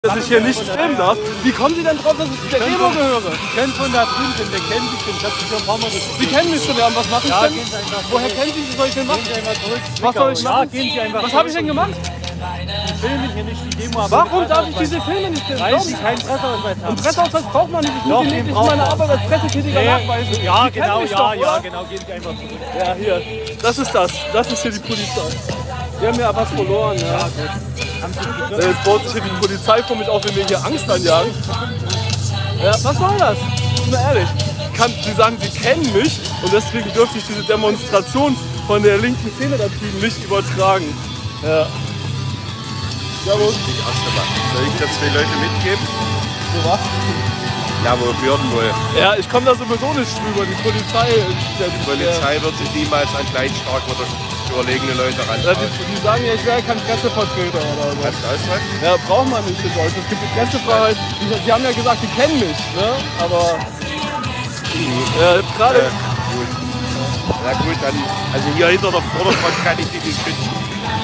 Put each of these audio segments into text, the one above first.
dass ich hier nicht filmen darf. Wie kommen Sie denn drauf, dass ich zu der Demo gehöre? Sie können schon da drüben sind, wir kennen Sie schon. Ich habe Sie schon ein paar Mal gesehen. Sie kennen mich schon, ja. Und was mache ich Ja, denn? gehen Sie einfach Woher zurück. kennen Sie, was soll ich denn machen? Gehen Sie einfach zurück. Was soll ich machen? Ja, gehen Sie einfach Was habe ich denn gemacht? Sie filmen hier nicht die Demo, aber Warum darf ich diese Filme nicht filmen? weil Sie keinen Presseausweis haben. Einen Presseausweis braucht man nicht. Ich muss Doch, Ihnen den nicht braucht meine man. Arbeit als Pressekritiker nachweisen. Ja, Sie kennen genau, mich doch, ja, oder? genau. Gehen Sie einfach zurück. Ja, hier. Das ist das. Das ist hier die Polizei. Wir haben ja was verloren, ja. Jetzt baut sich hier die Polizei vor mich auf, wenn wir hier Angst anjagen. Ja, was soll das? Ist mal ehrlich. Sie sagen, Sie kennen mich und deswegen dürfte ich diese Demonstration von der linken Szene da drüben nicht übertragen. Ja. Ja, wo? Die erste Mal. Soll ich da 2 Leute mitgeben? Wo was? Ja, wo würden wohl? Ja, ich komme da sowieso nicht drüber. Die Polizei. Die Polizei wird sich niemals an gleich stark oder überlegene Leute Ja, rantrauen. die sagen ja, ich wäre kein Pressevertreter oder so. Hast du Ausweis? Ja, braucht man nicht in Deutschland. Es gibt die Pressefreiheit. Die haben ja gesagt, die kennen mich, ne? Aber gerade. Gut. Na gut, dann. Also hier hinter der Vorderfront kann ich dich nicht schützen.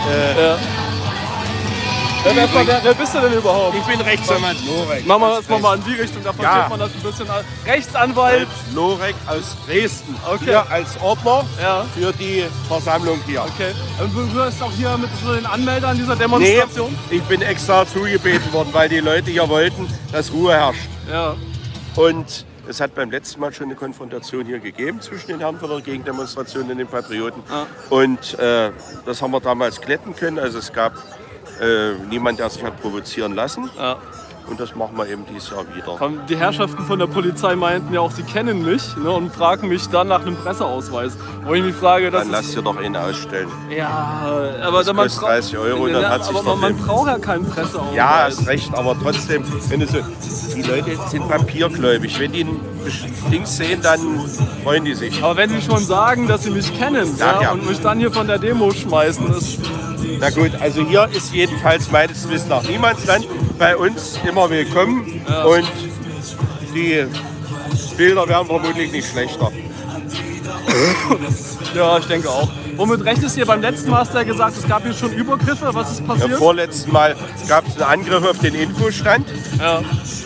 Wer bist du denn überhaupt? Ich bin Rechtsanwalt Lorek. Machen wir das mal in die Richtung, da versteht man das ein bisschen als Rechtsanwalt. Lorek aus Dresden. Okay. Hier als Ordner Ja. für die Versammlung hier. Okay. Und du gehörst auch hier mit so den Anmeldern dieser Demonstration? Nee, ich bin extra zugebeten worden, weil die Leute hier wollten, dass Ruhe herrscht. Ja. Und es hat beim letzten Mal schon eine Konfrontation hier gegeben zwischen den Herren von der Gegendemonstration und den Patrioten. Und das haben wir damals glätten können. Also es gab niemand, der sich hat provozieren lassen. Ja. Und das machen wir eben dieses Jahr wieder. Die Herrschaften von der Polizei meinten ja auch, sie kennen mich, ne, und fragen mich dann nach einem Presseausweis. Wo ich mich frage, Dann lass dir doch einen ausstellen. Ja, aber Das kostet 30 Euro und dann hat sich aber doch man eben- braucht ja keinen Presseausweis. Ja, hast recht, aber trotzdem, wenn du so, die Leute sind papiergläubig. Wenn die ein Ding sehen, dann freuen die sich. Aber wenn sie schon sagen, dass sie mich kennen, Ja. und mich dann hier von der Demo schmeißen, ist Na gut, also hier ist jedenfalls meines Wissens nach Niemandsland. Bei uns immer willkommen und die Bilder werden vermutlich nicht schlechter. ja, ich denke auch. Womit rechnest du hier? Beim letzten Mal hast du ja gesagt, es gab hier schon Übergriffe. Was ist passiert? Im vorletzten Mal gab es einen Angriff auf den Infostand. Ja.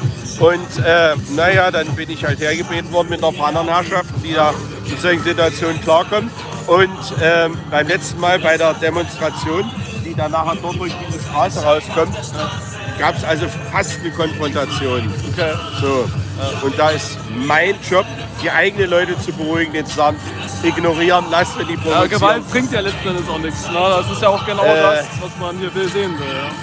Und naja, dann bin ich halt hergebeten worden mit einer anderen Herrschaft, die da mit solchen Situationen klarkommt. Und beim letzten Mal bei der Demonstration, die dann nachher dort durch diese Straße rauskommt, gab es also fast eine Konfrontation. Okay. So. Und da ist mein Job, die eigenen Leute zu beruhigen, den zu sagen, ignorieren, lasst ihr die Ja, provozieren. Gewalt bringt ja letzten Endes auch nichts. Ne? Das ist ja auch genau das, was man hier sehen will. Ja.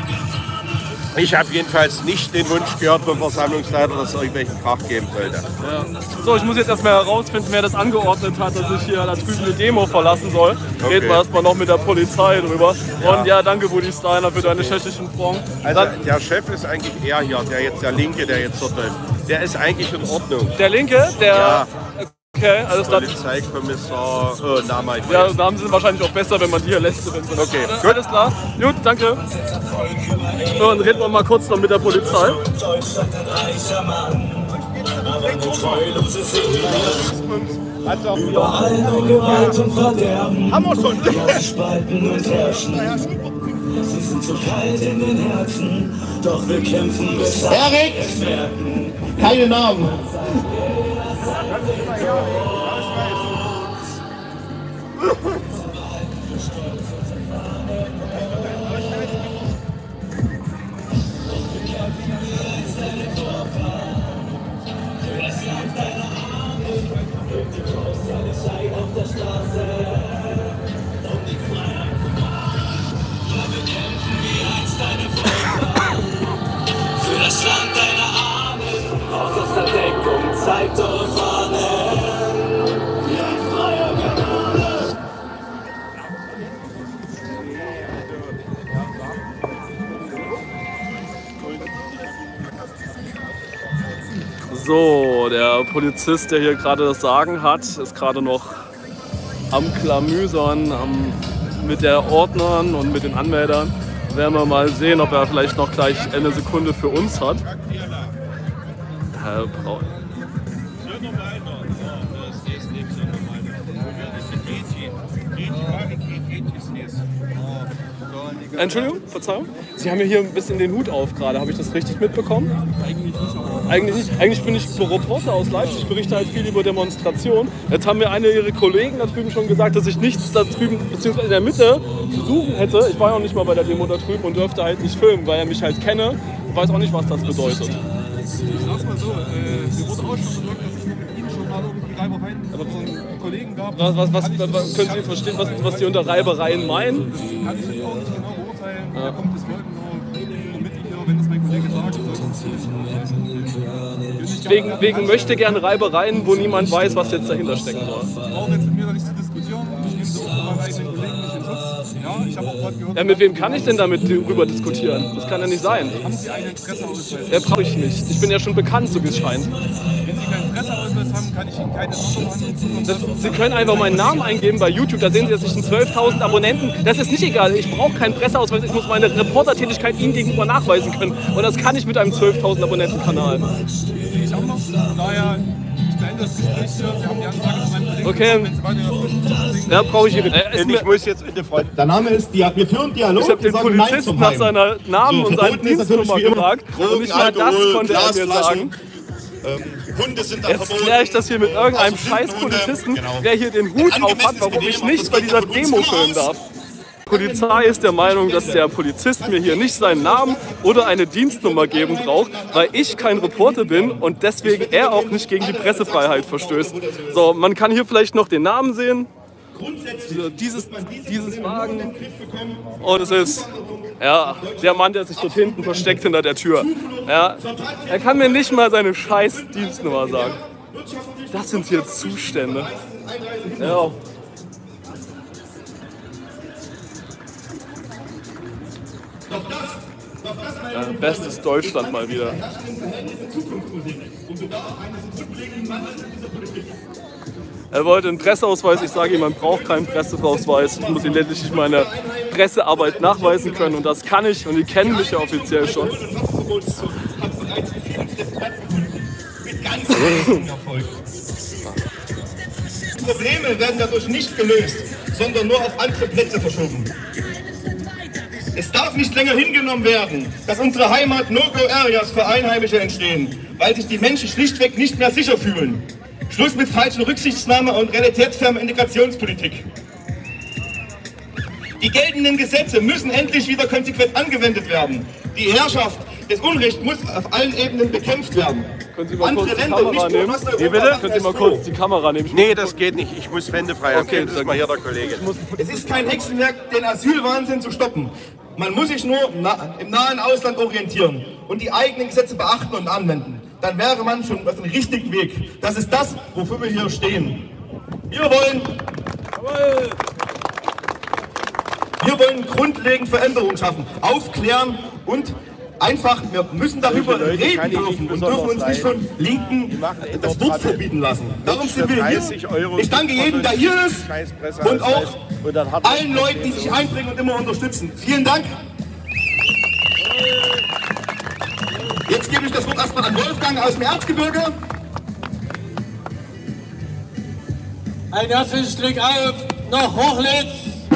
Ich habe jedenfalls nicht den Wunsch gehört vom Versammlungsleiter, dass es irgendwelchen Krach geben sollte. Ja. So, ich muss jetzt erstmal herausfinden, wer das angeordnet hat, dass ich hier da drüben eine Demo verlassen soll. Okay. Reden wir erstmal noch mit der Polizei drüber. Und ja, danke Woody Steiner für deine tschechischen Fragen. Also der Chef ist eigentlich er hier, der Linke, der jetzt dort läuft. Der ist eigentlich in Ordnung. Der Linke, der... Ja. Okay, alles klar. Polizeikommissar, Name. Ja, Namen sind wahrscheinlich auch besser, wenn man die hier lässt. Okay, ja, gut. alles klar. Gut, danke. So, dann reden wir mal kurz noch mit der Polizei. Überall nur Gewalt und Verderben. Haben wir schon. Spalten und herrschen. Sie sind so kalt in den Herzen, doch wir kämpfen bis Erik! Keine Namen. für das Land deiner Arme. Auf aus der Deckung zeigt eure Fahne. Die freie Kanone. So, der Polizist, der hier gerade das Sagen hat, ist gerade noch am Klamüsern mit der Ordnern und mit den Anmeldern. Werden wir mal sehen, ob er vielleicht noch gleich eine Sekunde für uns hat. Herr Braun. Gar nicht. Entschuldigung, Verzeihung. Sie haben ja hier ein bisschen den Hut auf gerade. Habe ich das richtig mitbekommen? Eigentlich nicht. Eigentlich bin ich Reporter aus Leipzig, berichte halt viel über Demonstrationen. Jetzt haben mir eine ihrer Kollegen da drüben schon gesagt, dass ich nichts da drüben, beziehungsweise in der Mitte zu suchen hätte. Ich war ja auch nicht mal bei der Demo da drüben und dürfte halt nicht filmen, weil er mich halt kenne. Ich weiß auch nicht, was das bedeutet. Ich sag's mal so, mir wurde auch schon gesagt, dass ich mit Ihnen schon mal irgendwie Reibereien mit so einen Kollegen gab. Was können Sie verstehen, was die unter Reibereien meinen? Kann ich jetzt auch nicht genau beurteilen. Da kommt es folgen nur mit hier, wenn das mein Kollege sagt. Wegen möchte gerne Reibereien, wo niemand weiß, was jetzt dahinter stecken soll. Ich brauche jetzt mit mir da nicht zu diskutieren. Ich nehme so auch meinen eigenen Kollegen nicht in Schutz. Ja, ich habe auch gerade gehört. Ja, mit wem kann ich denn damit drüber diskutieren? Das kann ja nicht sein. Haben Sie einen Presseausweis? Ja, brauche ich nicht. Ich bin ja schon bekannt, so wie es scheint. Wenn Sie keinen Presseausweis haben, kann ich Ihnen keine Nummer anrufen. Sie können einfach meinen Namen eingeben bei YouTube, da sehen Sie, dass ich 12.000 Abonnenten. Das ist nicht egal, ich brauche keinen Presseausweis, ich muss meine Reportertätigkeit Ihnen gegenüber nachweisen können. Und das kann ich mit einem 12.000 Abonnenten-Kanal. Sehe ich auch noch. Daher, ich beende das Gespräch hier. Sie haben die Anfrage zu meinem Kollegen. Okay. Wenn Sie weiter dazwischen Ja, brauche ich Ihre. Ich muss jetzt in der Front. Der Name ist, wir führen Dialog. Ich habe den wir sagen Nein Polizisten zum nach Heim. seiner Namen So, und seiner verboten ist natürlich Dienstnummer wie immer gefragt. Und nicht mal das konnte er mir sagen. Hunde sind da Jetzt verboten. kläre ich das hier mit irgendeinem Also scheiß Blindenhunde, Polizisten, genau. der hier den Hut auf hat, warum ich nicht bei dieser Demo filmen darf. Die Polizei ist der Meinung, dass der Polizist mir hier nicht seinen Namen oder eine Dienstnummer geben braucht, weil ich kein Reporter bin und deswegen er auch nicht gegen die Pressefreiheit verstößt. So, man kann hier vielleicht noch den Namen sehen. Dieses Wagen. Und es ist ja, der Mann, der sich dort hinten versteckt hinter der Tür. Ja, er kann mir nicht mal seine scheiß Dienstnummer sagen. Das sind hier Zustände. Ja. Ja, bestes Deutschland mal wieder. Er wollte einen Presseausweis, ich sage ihm, man braucht keinen Presseausweis. Ich muss ihm lediglich meine Pressearbeit nachweisen können und das kann ich und die kennen mich ja offiziell schon. Probleme werden dadurch nicht gelöst, sondern nur auf andere Plätze verschoben. Es darf nicht länger hingenommen werden, dass unsere Heimat No-Go-Areas für Einheimische entstehen, weil sich die Menschen schlichtweg nicht mehr sicher fühlen. Schluss mit falschen Rücksichtnahme und realitätsferner Integrationspolitik. Die geltenden Gesetze müssen endlich wieder konsequent angewendet werden. Die Herrschaft des Unrechts muss auf allen Ebenen bekämpft werden. Können Sie mal kurz die Kamera nehmen? Wie bitte? Können Sie mal kurz die Kamera nehmen? Nee, das geht nicht. Ich muss wendefrei haben. Okay, Das ist mal hier der Kollege. Es ist kein Hexenwerk, den Asylwahnsinn zu stoppen. Man muss sich nur im nahen Ausland orientieren und die eigenen Gesetze beachten und anwenden. Dann wäre man schon auf dem richtigen Weg. Das ist das, wofür wir hier stehen. Wir wollen grundlegend Veränderungen schaffen, aufklären und einfach, wir müssen darüber reden dürfen und dürfen uns nicht von Linken das Wort verbieten lassen. Darum sind wir hier. Ich danke jedem, der hier ist und auch allen Leuten, die sich einbringen und immer unterstützen. Vielen Dank. Jetzt gebe ich das Wort erstmal an Wolfgang aus dem Erzgebirge. Ein herzliches Glück auf nach Hochlitz.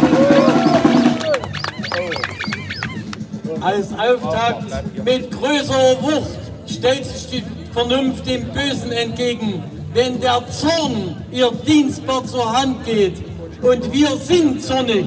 Als Auftakt mit größerer Wucht stellt sich die Vernunft dem Bösen entgegen, wenn der Zorn ihr dienstbar zur Hand geht. Und wir sind zornig.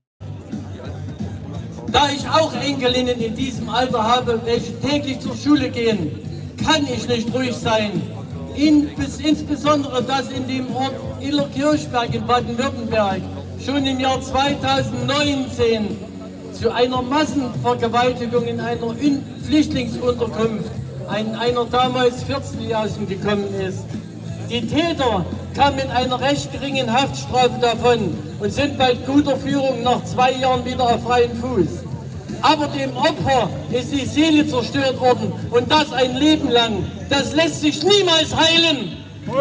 Da ich auch Enkelinnen in diesem Alter habe, welche täglich zur Schule gehen, kann ich nicht ruhig sein. Insbesondere das in dem Ort Illerkirchberg in Baden-Württemberg schon im Jahr 2019 zu einer Massenvergewaltigung in einer Flüchtlingsunterkunft einer damals 14-Jährigen gekommen ist. Die Täter kamen mit einer recht geringen Haftstrafe davon und sind bei guter Führung nach 2 Jahren wieder auf freien Fuß. Aber dem Opfer ist die Seele zerstört worden und das ein Leben lang. Das lässt sich niemals heilen.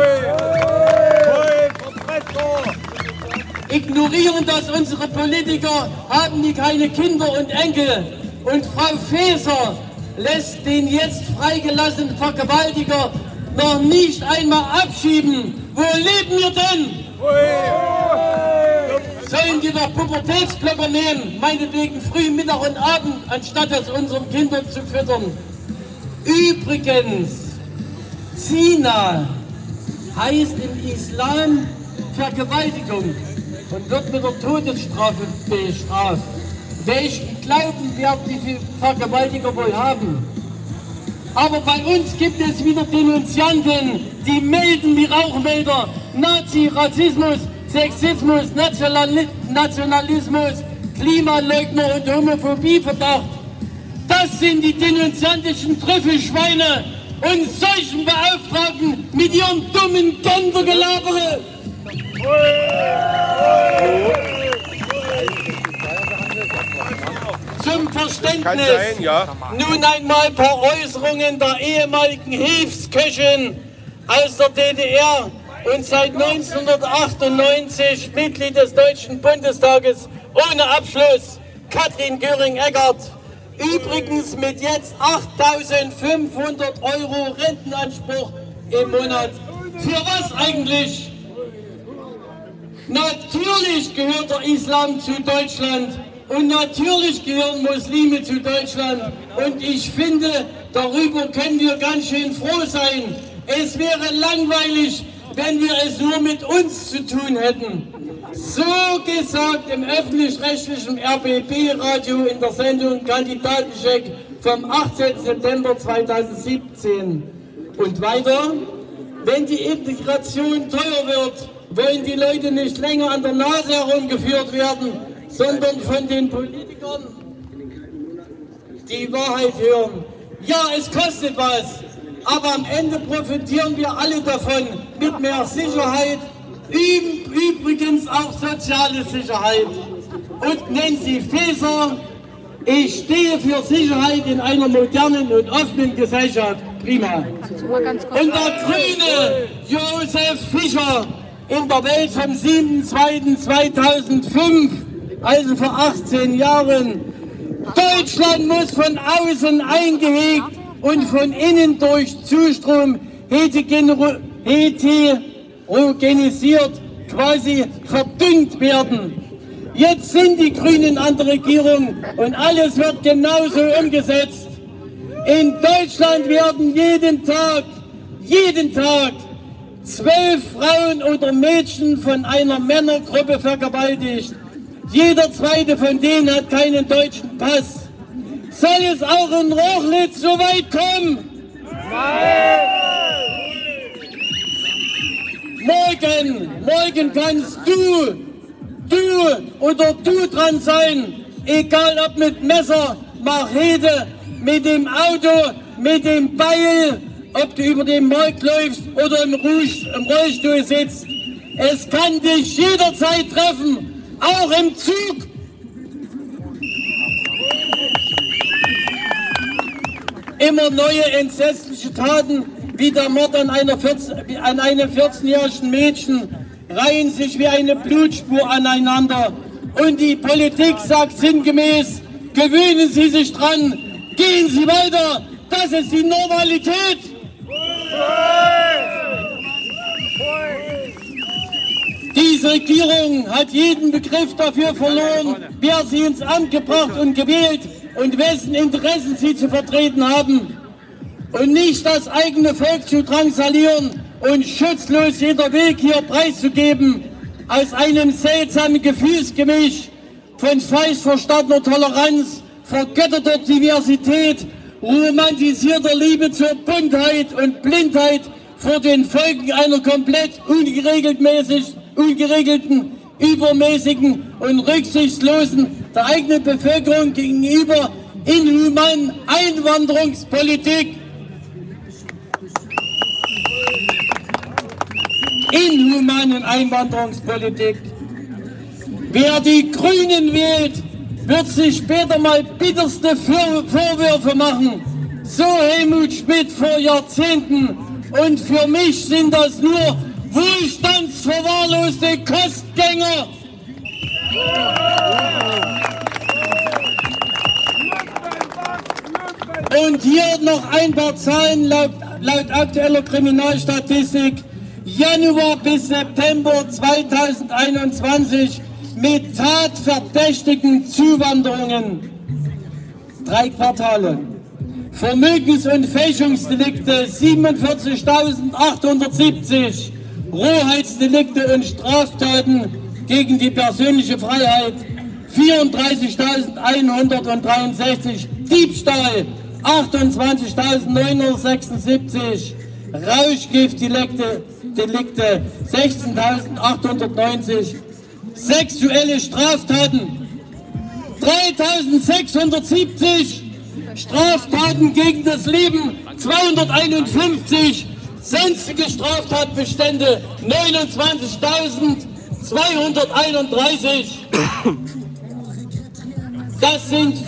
Ignorieren das unsere Politiker, haben die keine Kinder und Enkel. Und Frau Faeser lässt den jetzt freigelassenen Vergewaltiger noch nicht einmal abschieben. Wo leben wir denn? sollen die doch Pubertätsblocker nehmen, meinetwegen früh, Mittag und Abend, anstatt es unseren Kindern zu füttern. Übrigens, Zina heißt im Islam Vergewaltigung und wird mit der Todesstrafe bestraft. Welchen Glauben werden die Vergewaltiger wohl haben? Aber bei uns gibt es wieder Denunzianten, die melden wie Rauchmelder Nazi, Rassismus, Sexismus, Nationalismus, Klimaleugner und Homophobieverdacht. Das sind die denunziantischen Trüffelschweine und solchen Beauftragten mit ihrem dummen Gendergelabere. Zum Verständnis, Kann sein, ja. nun einmal ein paar Äußerungen der ehemaligen Hilfsköchin aus der DDR und seit 1998 Mitglied des Deutschen Bundestages ohne Abschluss, Katrin Göring-Eckardt. Übrigens mit jetzt 8.500 € Rentenanspruch im Monat. Für was eigentlich? Natürlich gehört der Islam zu Deutschland und natürlich gehören Muslime zu Deutschland. Und ich finde, darüber können wir ganz schön froh sein. Es wäre langweilig, wenn wir es nur mit uns zu tun hätten. So gesagt im öffentlich-rechtlichen RBB-Radio in der Sendung Kandidatencheck vom 18. September 2017. Und weiter, wenn die Integration teuer wird, wollen die Leute nicht länger an der Nase herumgeführt werden, sondern von den Politikern die Wahrheit hören. Ja, es kostet was, aber am Ende profitieren wir alle davon mit mehr Sicherheit, übrigens auch soziale Sicherheit. Und Nancy Faeser, ich stehe für Sicherheit in einer modernen und offenen Gesellschaft. Prima. Und der Grüne Josef Fischer in der Welt vom 7.2.2005, also vor 18 Jahren. Deutschland muss von außen eingehegt und von innen durch Zustrom heterogenisiert, quasi verdünnt werden. Jetzt sind die Grünen an der Regierung und alles wird genauso umgesetzt. In Deutschland werden jeden Tag 12 Frauen oder Mädchen von einer Männergruppe vergewaltigt. Jeder zweite von denen hat keinen deutschen Pass. Soll es auch in Rochlitz so weit kommen? Nein! Morgen kannst du dran sein, egal ob mit Messer, Machete, mit dem Auto, mit dem Beil, ob du über den Markt läufst oder im Rollstuhl sitzt. Es kann dich jederzeit treffen, auch im Zug. Immer neue entsetzliche Taten wie der Mord an einem 14-jährigen Mädchen reihen sich wie eine Blutspur aneinander. Und die Politik sagt sinngemäß, gewöhnen Sie sich dran, gehen Sie weiter, das ist die Normalität. Diese Regierung hat jeden Begriff dafür verloren, wer sie ins Amt gebracht und gewählt und wessen Interessen sie zu vertreten haben. Und nicht das eigene Volk zu drangsalieren und schutzlos jeder Weg hier preiszugeben, aus einem seltsamen Gefühlsgemisch von falsch verstandener Toleranz, vergötterter Diversität, romantisierter Liebe zur Buntheit und Blindheit vor den Folgen einer komplett ungeregelten, übermäßigen und rücksichtslosen der eigenen Bevölkerung gegenüber inhumanen Einwanderungspolitik. Wer die Grünen wählt, wird sich später mal bitterste Vorwürfe machen. So Helmut Schmidt vor Jahrzehnten. Und für mich sind das nur wohlstandsverwahrloste Kostgänger. Und hier noch ein paar Zahlen laut aktueller Kriminalstatistik. Januar bis September 2021 mit tatverdächtigen Zuwanderungen. 3 Quartale. Vermögens- und Fälschungsdelikte 47.870. Rohheitsdelikte und Straftaten gegen die persönliche Freiheit 34.163. Diebstahl 28.976. Rauschgiftdelikte 16.890. Sexuelle Straftaten 3.670. Straftaten gegen das Leben 251. Sonstige Straftatbestände 29.231. Das sind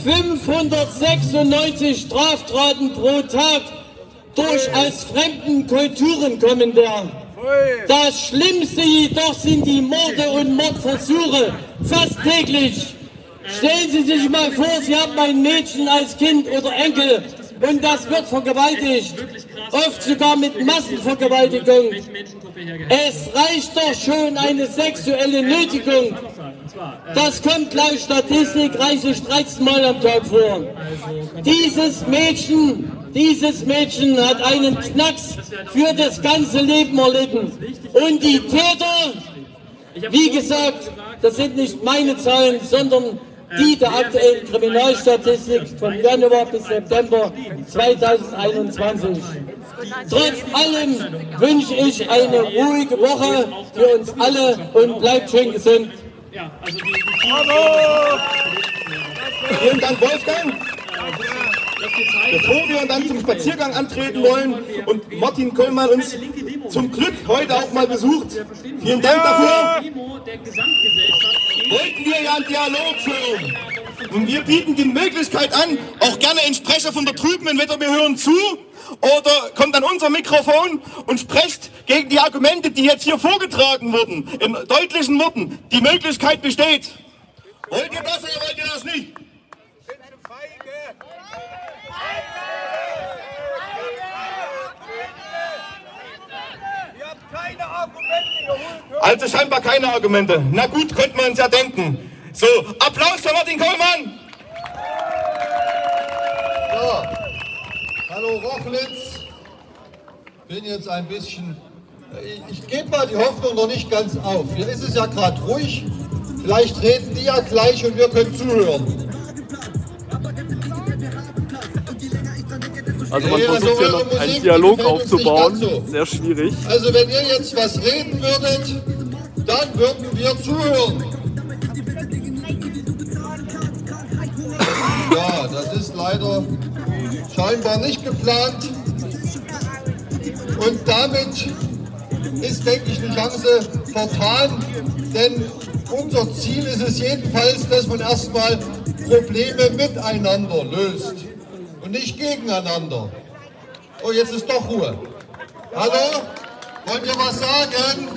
596 Straftaten pro Tag durch aus fremden Kulturen kommender. Das Schlimmste jedoch sind die Morde und Mordversuche, fast täglich. Stellen Sie sich mal vor, Sie haben ein Mädchen als Kind oder Enkel und das wird vergewaltigt, oft sogar mit Massenvergewaltigung. Es reicht doch schon eine sexuelle Nötigung. Das kommt laut Statistik reichlich 13 Mal am Tag vor. Dieses Mädchen hat einen Knacks für das ganze Leben erlitten. Und die Täter, wie gesagt, das sind nicht meine Zahlen, sondern die der aktuellen Kriminalstatistik von Januar bis September 2021. Trotz allem wünsche ich eine ruhige Woche für uns alle und bleibt schön gesund. Vielen Dank, Wolfgang. Bevor wir dann zum Spaziergang antreten wollen und Martin Kollmann uns zum Glück heute auch mal besucht, vielen Dank dafür, wollten wir ja einen Dialog führen. Und wir bieten die Möglichkeit an, auch gerne ein Sprecher von da drüben, entweder wir hören zu oder kommt an unser Mikrofon und sprecht gegen die Argumente, die jetzt hier vorgetragen wurden, in deutlichen Worten. Die Möglichkeit besteht. Wollt ihr das oder wollt ihr das nicht? Also scheinbar keine Argumente. Na gut, könnte man uns ja denken. So, Applaus für Martin Kollmann. Ja, hallo Rochlitz. Bin jetzt ein bisschen, ich gebe mal die Hoffnung noch nicht ganz auf. Hier ist es ja gerade ruhig. Vielleicht reden die ja gleich und wir können zuhören. Also man versucht hier noch einen Dialog aufzubauen, so. Sehr schwierig. Also wenn ihr jetzt was reden würdet, dann würden wir zuhören. Ja, das ist leider scheinbar nicht geplant. Und damit ist, denke ich, eine Chance vertan, denn unser Ziel ist es jedenfalls, dass man erstmal Probleme miteinander löst. Und nicht gegeneinander. Oh, jetzt ist doch Ruhe. Hallo? Wollt ihr was sagen?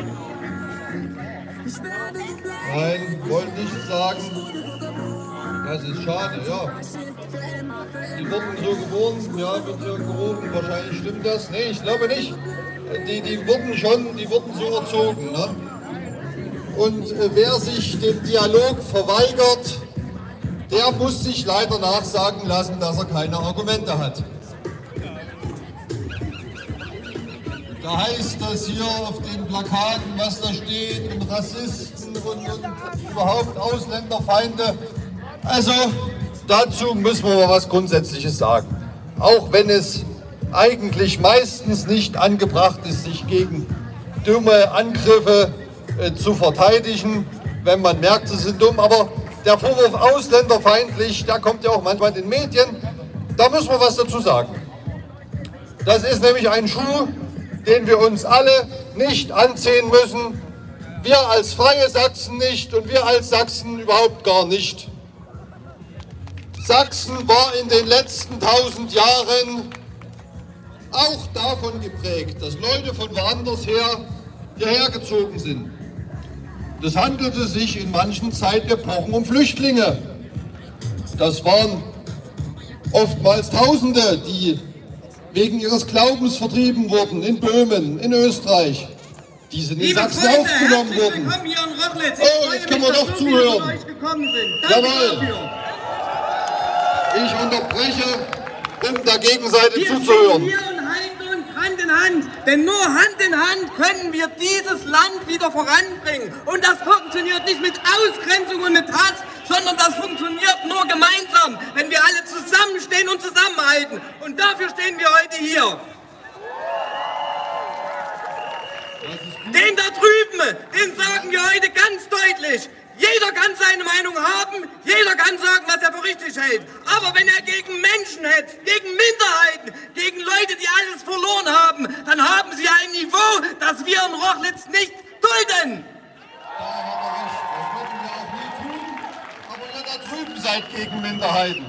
Nein, wollt nichts sagen. Das ist schade, ja. Die wurden so geboren, ja, wird so gerufen, wahrscheinlich stimmt das. Nee, ich glaube nicht. Die wurden so erzogen. Ne? Und wer sich dem Dialog verweigert, der muss sich leider nachsagen lassen, dass er keine Argumente hat. Da heißt das hier auf den Plakaten, was da steht, und Rassisten und überhaupt Ausländerfeinde. Also dazu müssen wir mal was Grundsätzliches sagen. Auch wenn es eigentlich meistens nicht angebracht ist, sich gegen dumme Angriffe zu verteidigen, wenn man merkt, sie sind dumm, aber der Vorwurf ausländerfeindlich, der kommt ja auch manchmal in den Medien. Da müssen wir was dazu sagen. Das ist nämlich ein Schuh, den wir uns alle nicht anziehen müssen. Wir als Freie Sachsen nicht und wir als Sachsen überhaupt gar nicht. Sachsen war in den letzten 1000 Jahren auch davon geprägt, dass Leute von woanders hierher gezogen sind. Das handelte sich in manchen Zeitepochen um Flüchtlinge. Das waren oftmals Tausende, die wegen ihres Glaubens vertrieben wurden, in Böhmen, in Österreich. die sind in Sachsen aufgenommen worden. Oh, jetzt können wir doch zuhören. Jawohl. Ich unterbreche, um der Gegenseite zuzuhören. Wir und halten uns Hand in Hand, denn nur Hand in Hand können wir dieses Land wieder voranbringen. Und das funktioniert nicht mit Ausgrenzung und mit Hass, sondern das funktioniert nur gemeinsam, wenn wir alle zusammenstehen und zusammenhalten. Und dafür stehen wir heute hier. Den da drüben, den sagen wir heute ganz deutlich. Jeder kann seine Meinung haben, jeder kann sagen, was er für richtig hält. Aber wenn er gegen Menschen hetzt, gegen Minderheiten, gegen Leute, die alles verloren haben, dann haben sie ein Niveau, das wir in Rochlitz nicht dulden. Da hat er recht, das würden wir auch nie tun, aber ihr da drüben seid gegen Minderheiten.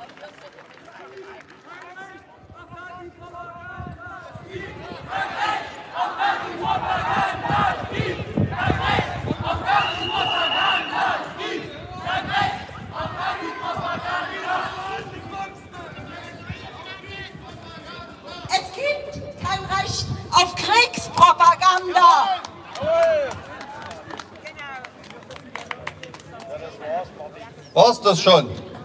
Es gibt kein Recht auf Kriegspropaganda. War's das schon?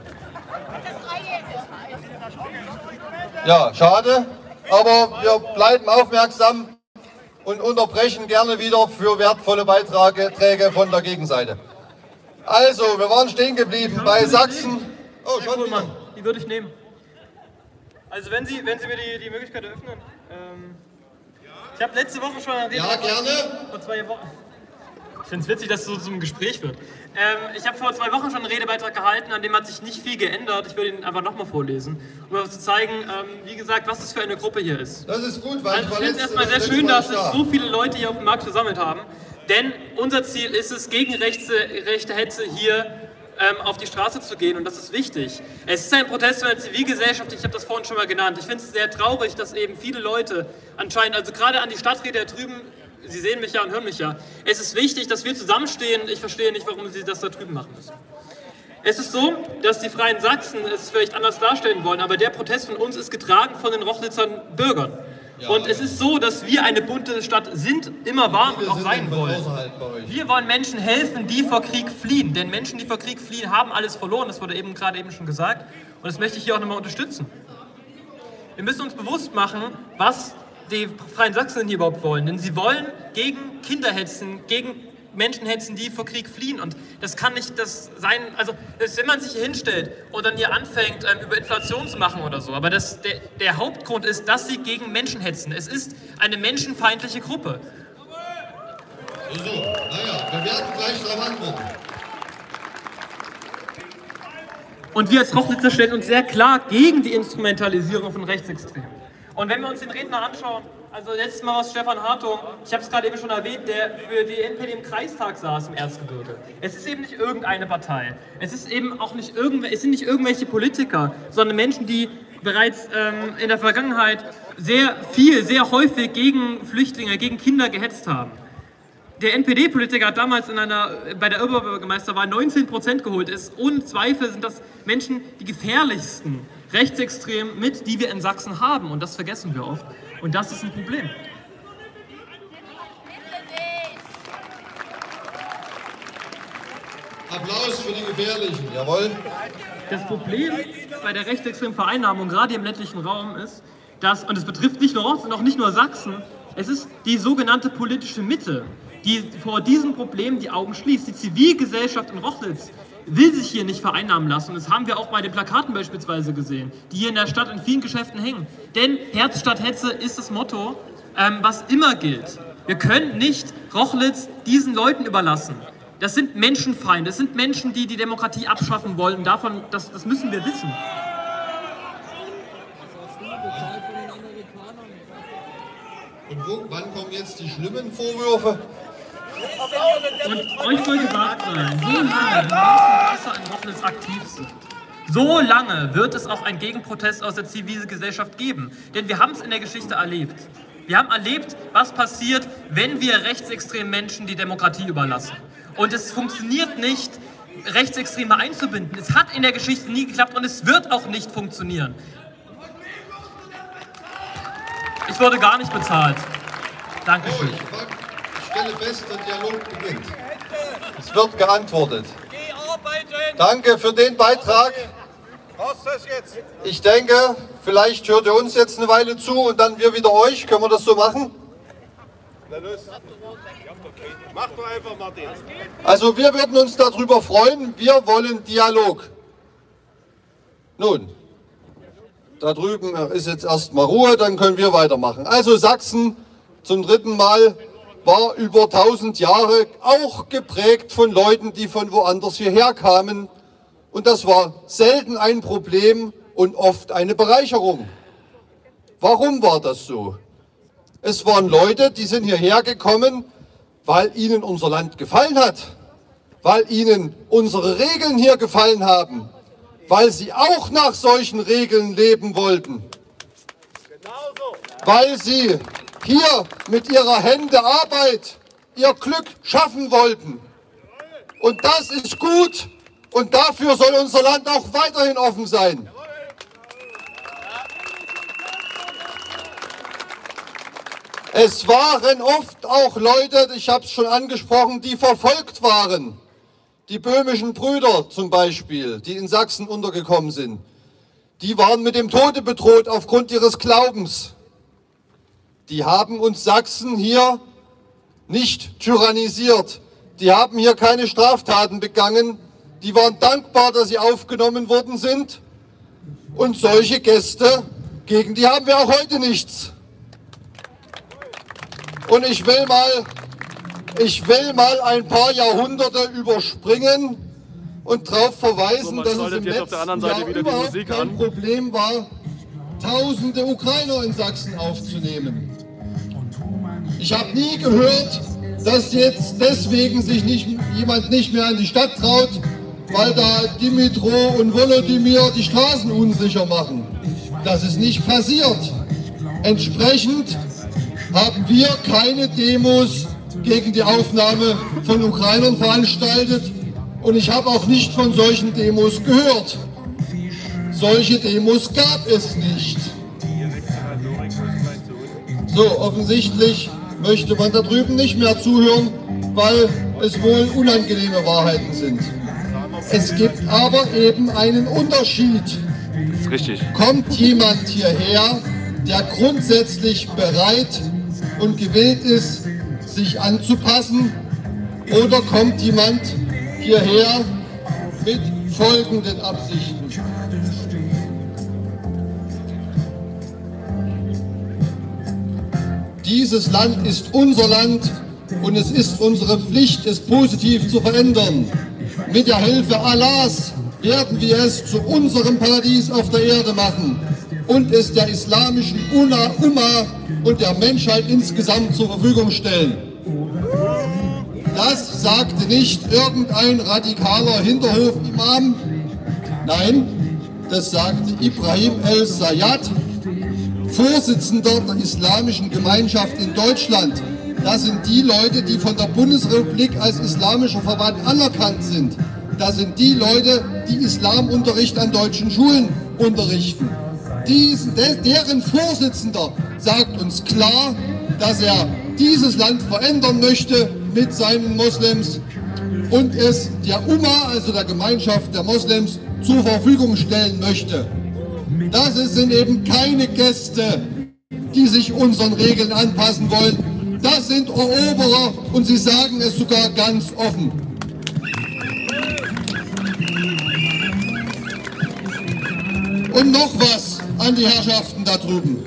Ja, schade, aber wir bleiben aufmerksam und unterbrechen gerne wieder für wertvolle Beiträge von der Gegenseite. Also, wir waren stehen geblieben bei Sachsen. Oh, schon wieder. Die würde ich nehmen. Also wenn Sie mir die Möglichkeit eröffnen. Ich habe letzte Woche schon eine Rede. Ja, gerne. Vor 2 Wochen. Ich finde es witzig, dass es so zum Gespräch wird. Ich habe vor 2 Wochen schon einen Redebeitrag gehalten, an dem hat sich nicht viel geändert. Ich würde ihn einfach nochmal vorlesen, um zu zeigen, wie gesagt, was das für eine Gruppe hier ist. Das ist gut, weil ich finde es erstmal sehr schön, dass sich so viele Leute hier auf dem Markt versammelt haben. Denn unser Ziel ist es, gegen rechte Hetze hier auf die Straße zu gehen, und das ist wichtig. Es ist ein Protest von der Zivilgesellschaft, ich habe das vorhin schon mal genannt. Ich finde es sehr traurig, dass eben viele Leute anscheinend, also gerade an die Stadträte da drüben, Sie sehen mich ja und hören mich ja, es ist wichtig, dass wir zusammenstehen. Ich verstehe nicht, warum Sie das da drüben machen müssen. Es ist so, dass die Freien Sachsen es vielleicht anders darstellen wollen, aber der Protest von uns ist getragen von den Rochlitzern Bürgern. Ja, und es ist so, dass wir eine bunte Stadt sind, immer waren und auch sein wollen. Wir wollen Menschen helfen, die vor Krieg fliehen. Denn Menschen, die vor Krieg fliehen, haben alles verloren. Das wurde gerade eben schon gesagt. Und das möchte ich hier auch nochmal unterstützen. Wir müssen uns bewusst machen, was die Freien Sachsen hier überhaupt wollen. Denn sie wollen gegen Kinder hetzen, gegen Menschen hetzen, die vor Krieg fliehen. Und das kann nicht das sein, also wenn man sich hier hinstellt und dann hier anfängt, über Inflation zu machen oder so, aber der Hauptgrund ist, dass sie gegen Menschen hetzen. Es ist eine menschenfeindliche Gruppe. So, naja, wir werden gleich darauf antworten. Und wir als Rochlitzer stellen uns sehr klar gegen die Instrumentalisierung von Rechtsextremen. Und wenn wir uns den Redner anschauen, also letztes Mal war es Stefan Hartung, ich habe es gerade eben schon erwähnt, der für die NPD im Kreistag saß im Erzgebirge. Es ist eben nicht irgendeine Partei. Es ist eben auch nicht es sind nicht irgendwelche Politiker, sondern Menschen, die bereits in der Vergangenheit sehr häufig gegen Flüchtlinge, gegen Kinder gehetzt haben. Der NPD-Politiker hat damals bei der Oberbürgermeisterwahl 19% geholt. Ohne Zweifel sind das Menschen, die gefährlichsten Rechtsextremen die wir in Sachsen haben. Und das vergessen wir oft. Und das ist ein Problem. Applaus für die Gefährlichen, jawohl. Das Problem bei der rechtsextremen Vereinnahmung, gerade im ländlichen Raum, ist, dass, und es betrifft nicht nur Rochlitz und auch nicht nur Sachsen, es ist die sogenannte politische Mitte, die vor diesem Problem die Augen schließt. Die Zivilgesellschaft in Rochlitz will sich hier nicht vereinnahmen lassen. Und das haben wir auch bei den Plakaten beispielsweise gesehen, die hier in der Stadt in vielen Geschäften hängen. Denn Herz statt Hetze ist das Motto, was immer gilt. Wir können nicht Rochlitz diesen Leuten überlassen. Das sind Menschenfeinde, das sind Menschen, die die Demokratie abschaffen wollen. Das müssen wir wissen. Und wann kommen jetzt die schlimmen Vorwürfe? Und euch soll gesagt sein, so lange Menschen in Rochlitz aktiv sind, so lange wird es auch einen Gegenprotest aus der Zivilgesellschaft geben. Denn wir haben es in der Geschichte erlebt. Wir haben erlebt, was passiert, wenn wir rechtsextremen Menschen die Demokratie überlassen. Und es funktioniert nicht, Rechtsextreme einzubinden. Es hat in der Geschichte nie geklappt und es wird auch nicht funktionieren. Ich wurde gar nicht bezahlt. Dankeschön. stelle fest, der Dialog beginnt. Es wird geantwortet. Danke für den Beitrag. Ich denke, vielleicht hört ihr uns jetzt eine Weile zu und dann wir wieder euch. Können wir das so machen? Na los. Mach doch einfach, Martin. Also wir würden uns darüber freuen. Wir wollen Dialog. Nun, da drüben ist jetzt erstmal Ruhe, dann können wir weitermachen. Also Sachsen zum dritten Mal war über 1000 Jahre auch geprägt von Leuten, die von woanders hierher kamen. Und das war selten ein Problem und oft eine Bereicherung. Warum war das so? Es waren Leute, die sind hierher gekommen, weil ihnen unser Land gefallen hat, weil ihnen unsere Regeln hier gefallen haben, weil sie auch nach solchen Regeln leben wollten, weil sie hier mit ihrer Hände Arbeit ihr Glück schaffen wollten. Und das ist gut und dafür soll unser Land auch weiterhin offen sein. Es waren oft auch Leute, ich habe es schon angesprochen, die verfolgt waren. Die böhmischen Brüder zum Beispiel, die in Sachsen untergekommen sind. Die waren mit dem Tode bedroht aufgrund ihres Glaubens. Die haben uns Sachsen hier nicht tyrannisiert. Die haben hier keine Straftaten begangen. Die waren dankbar, dass sie aufgenommen worden sind. Und solche Gäste, gegen die haben wir auch heute nichts. Und ich will mal ein paar Jahrhunderte überspringen und darauf verweisen, dass es im letzten Jahr überhaupt kein Problem war, tausende Ukrainer in Sachsen aufzunehmen. Ich habe nie gehört, dass jetzt deswegen sich jemand nicht mehr an die Stadt traut, weil da Dimitro und Volodymyr die Straßen unsicher machen. Das ist nicht passiert. Entsprechend haben wir keine Demos gegen die Aufnahme von Ukrainern veranstaltet und ich habe auch nicht von solchen Demos gehört. Solche Demos gab es nicht. So, offensichtlich möchte man da drüben nicht mehr zuhören, weil es wohl unangenehme Wahrheiten sind. Es gibt aber eben einen Unterschied. Das ist richtig. Kommt jemand hierher, der grundsätzlich bereit und gewillt ist, sich anzupassen, oder kommt jemand hierher mit folgenden Absichten? Dieses Land ist unser Land und es ist unsere Pflicht, es positiv zu verändern. Mit der Hilfe Allahs werden wir es zu unserem Paradies auf der Erde machen und es der islamischen Umma und der Menschheit insgesamt zur Verfügung stellen. Das sagte nicht irgendein radikaler Hinterhof-Imam, nein, das sagte Ibrahim El-Sayad, Vorsitzender der Islamischen Gemeinschaft in Deutschland. Das sind die Leute, die von der Bundesrepublik als islamischer Verband anerkannt sind. Das sind die Leute, die Islamunterricht an deutschen Schulen unterrichten. Deren Vorsitzender sagt uns klar, dass er dieses Land verändern möchte mit seinen Moslems und es der Umma, also der Gemeinschaft der Moslems, zur Verfügung stellen möchte. Das sind eben keine Gäste, die sich unseren Regeln anpassen wollen. Das sind Eroberer und sie sagen es sogar ganz offen. Und noch was an die Herrschaften da drüben.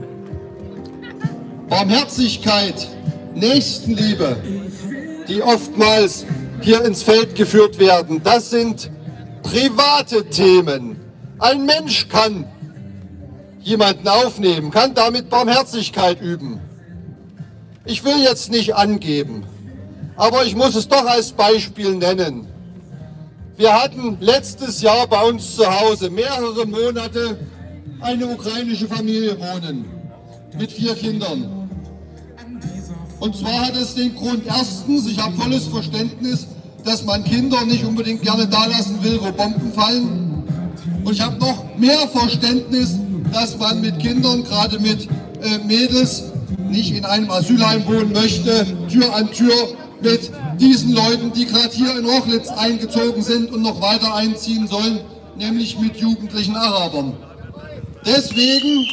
Barmherzigkeit, Nächstenliebe, die oftmals hier ins Feld geführt werden, das sind private Themen. Ein Mensch kann jemanden aufnehmen, kann damit Barmherzigkeit üben. Ich will jetzt nicht angeben, aber ich muss es doch als Beispiel nennen. Wir hatten letztes Jahr bei uns zu Hause mehrere Monate eine ukrainische Familie wohnen mit 4 Kindern. Und zwar hat es den Grund, erstens, ich habe volles Verständnis, dass man Kinder nicht unbedingt gerne da lassen will, wo Bomben fallen. Und ich habe noch mehr Verständnis, dass man mit Kindern, gerade mit Mädels, nicht in einem Asylheim wohnen möchte, Tür an Tür mit diesen Leuten, die gerade hier in Rochlitz eingezogen sind und noch weiter einziehen sollen, nämlich mit jugendlichen Arabern. Deswegen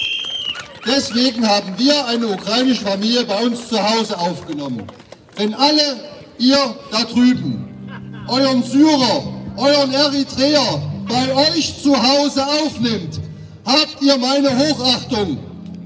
haben wir eine ukrainische Familie bei uns zu Hause aufgenommen. Wenn alle ihr da drüben euren Syrer, euren Eritreer bei euch zu Hause aufnimmt, habt ihr meine Hochachtung.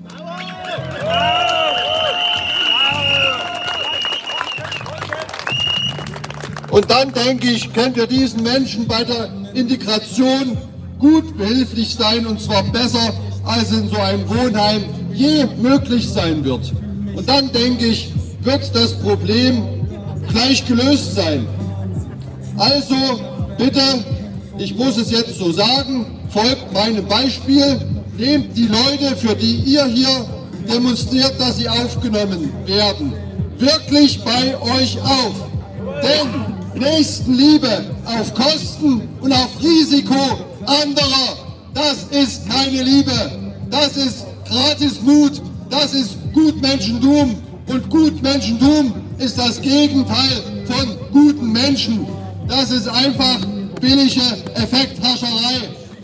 Und dann, denke ich, könnt ihr diesen Menschen bei der Integration gut behilflich sein, und zwar besser, als in so einem Wohnheim je möglich sein wird. Und dann, denke ich, wird das Problem gleich gelöst sein. Also bitte, ich muss es jetzt so sagen, folgt meinem Beispiel, nehmt die Leute, für die ihr hier demonstriert, dass sie aufgenommen werden, wirklich bei euch auf. Denn Nächstenliebe auf Kosten und auf Risiko anderer, das ist keine Liebe, das ist Gratismut, das ist Gutmenschentum, und Gutmenschentum ist das Gegenteil von guten Menschen. Das ist einfach billige Effekthascherei.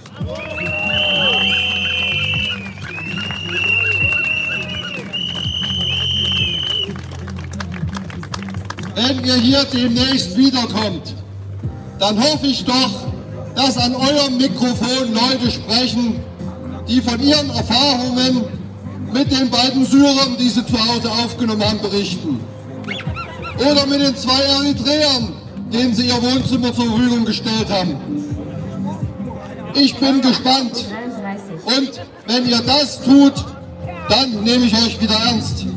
Wenn ihr hier demnächst wiederkommt, dann hoffe ich doch, dass an eurem Mikrofon Leute sprechen, die von ihren Erfahrungen mit den beiden Syrern, die sie zu Hause aufgenommen haben, berichten. Oder mit den 2 Eritreern, denen sie ihr Wohnzimmer zur Verfügung gestellt haben. Ich bin gespannt. Und wenn ihr das tut, dann nehme ich euch wieder ernst.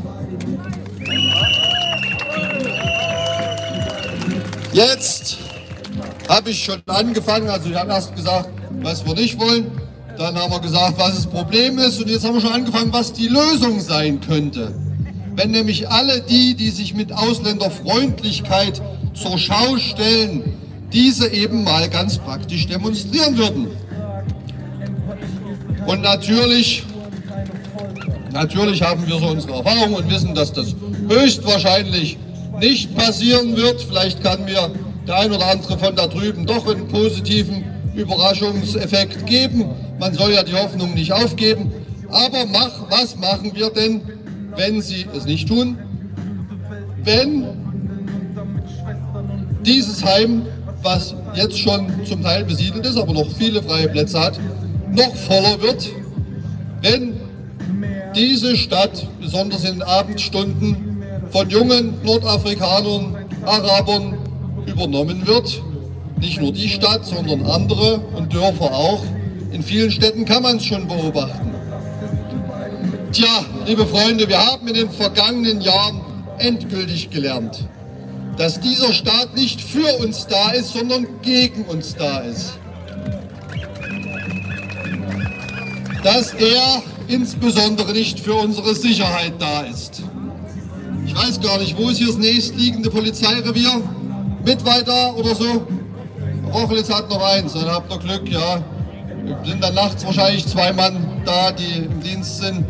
Jetzt habe ich schon angefangen, also ich habe erst gesagt, was wir nicht wollen, dann haben wir gesagt, was das Problem ist, und jetzt haben wir schon angefangen, was die Lösung sein könnte. Wenn nämlich alle die sich mit Ausländerfreundlichkeit zur Schau stellen, diese eben mal ganz praktisch demonstrieren würden. Und natürlich haben wir so unsere Erfahrung und wissen, dass das höchstwahrscheinlich nicht passieren wird. Vielleicht kann mir der ein oder andere von da drüben doch einen positiven Überraschungseffekt geben. Man soll ja die Hoffnung nicht aufgeben. Aber was machen wir denn, wenn sie es nicht tun? Wenn dieses Heim, was jetzt schon zum Teil besiedelt ist, aber noch viele freie Plätze hat, noch voller wird, wenn diese Stadt, besonders in den Abendstunden, von jungen Nordafrikanern, Arabern übernommen wird. Nicht nur die Stadt, sondern andere und Dörfer auch. In vielen Städten kann man es schon beobachten. Tja, liebe Freunde, wir haben in den vergangenen Jahren endgültig gelernt, dass dieser Staat nicht für uns da ist, sondern gegen uns da ist. Dass er insbesondere nicht für unsere Sicherheit da ist. Ich weiß gar nicht, wo ist hier das nächstliegende Polizeirevier? Mittweida oder so? Rochlitz hat noch eins, dann habt ihr Glück, ja. Sind dann nachts wahrscheinlich 2 Mann da, die im Dienst sind.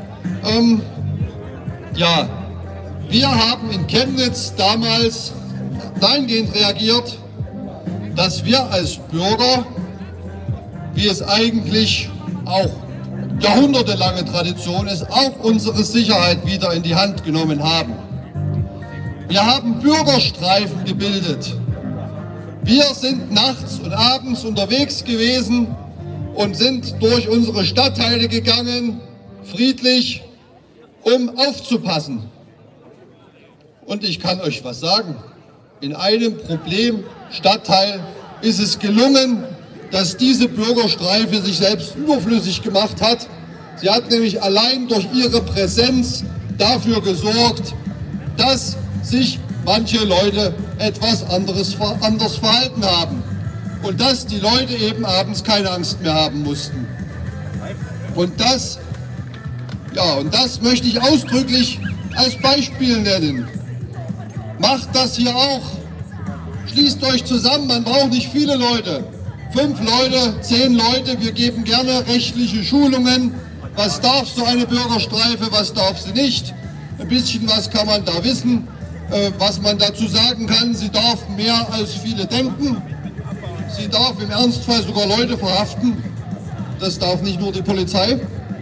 Ja, wir haben in Chemnitz damals dahingehend reagiert, dass wir als Bürger, wie es eigentlich auch jahrhundertelange Tradition ist, auch unsere Sicherheit wieder in die Hand genommen haben. Wir haben Bürgerstreifen gebildet. Wir sind nachts und abends unterwegs gewesen und sind durch unsere Stadtteile gegangen, friedlich, um aufzupassen. Und ich kann euch was sagen, in einem Problemstadtteil ist es gelungen, dass diese Bürgerstreife sich selbst überflüssig gemacht hat. Sie hat nämlich allein durch ihre Präsenz dafür gesorgt, dass sich manche Leute etwas anders verhalten haben. Und dass die Leute eben abends keine Angst mehr haben mussten. Und das möchte ich ausdrücklich als Beispiel nennen. Macht das hier auch. Schließt euch zusammen, man braucht nicht viele Leute. 5 Leute, 10 Leute, wir geben gerne rechtliche Schulungen, Was darf so eine Bürgerstreife, was darf sie nicht? Ein bisschen was kann man da wissen, was man dazu sagen kann. Sie darf mehr als viele denken. Sie darf im Ernstfall sogar Leute verhaften. Das darf nicht nur die Polizei.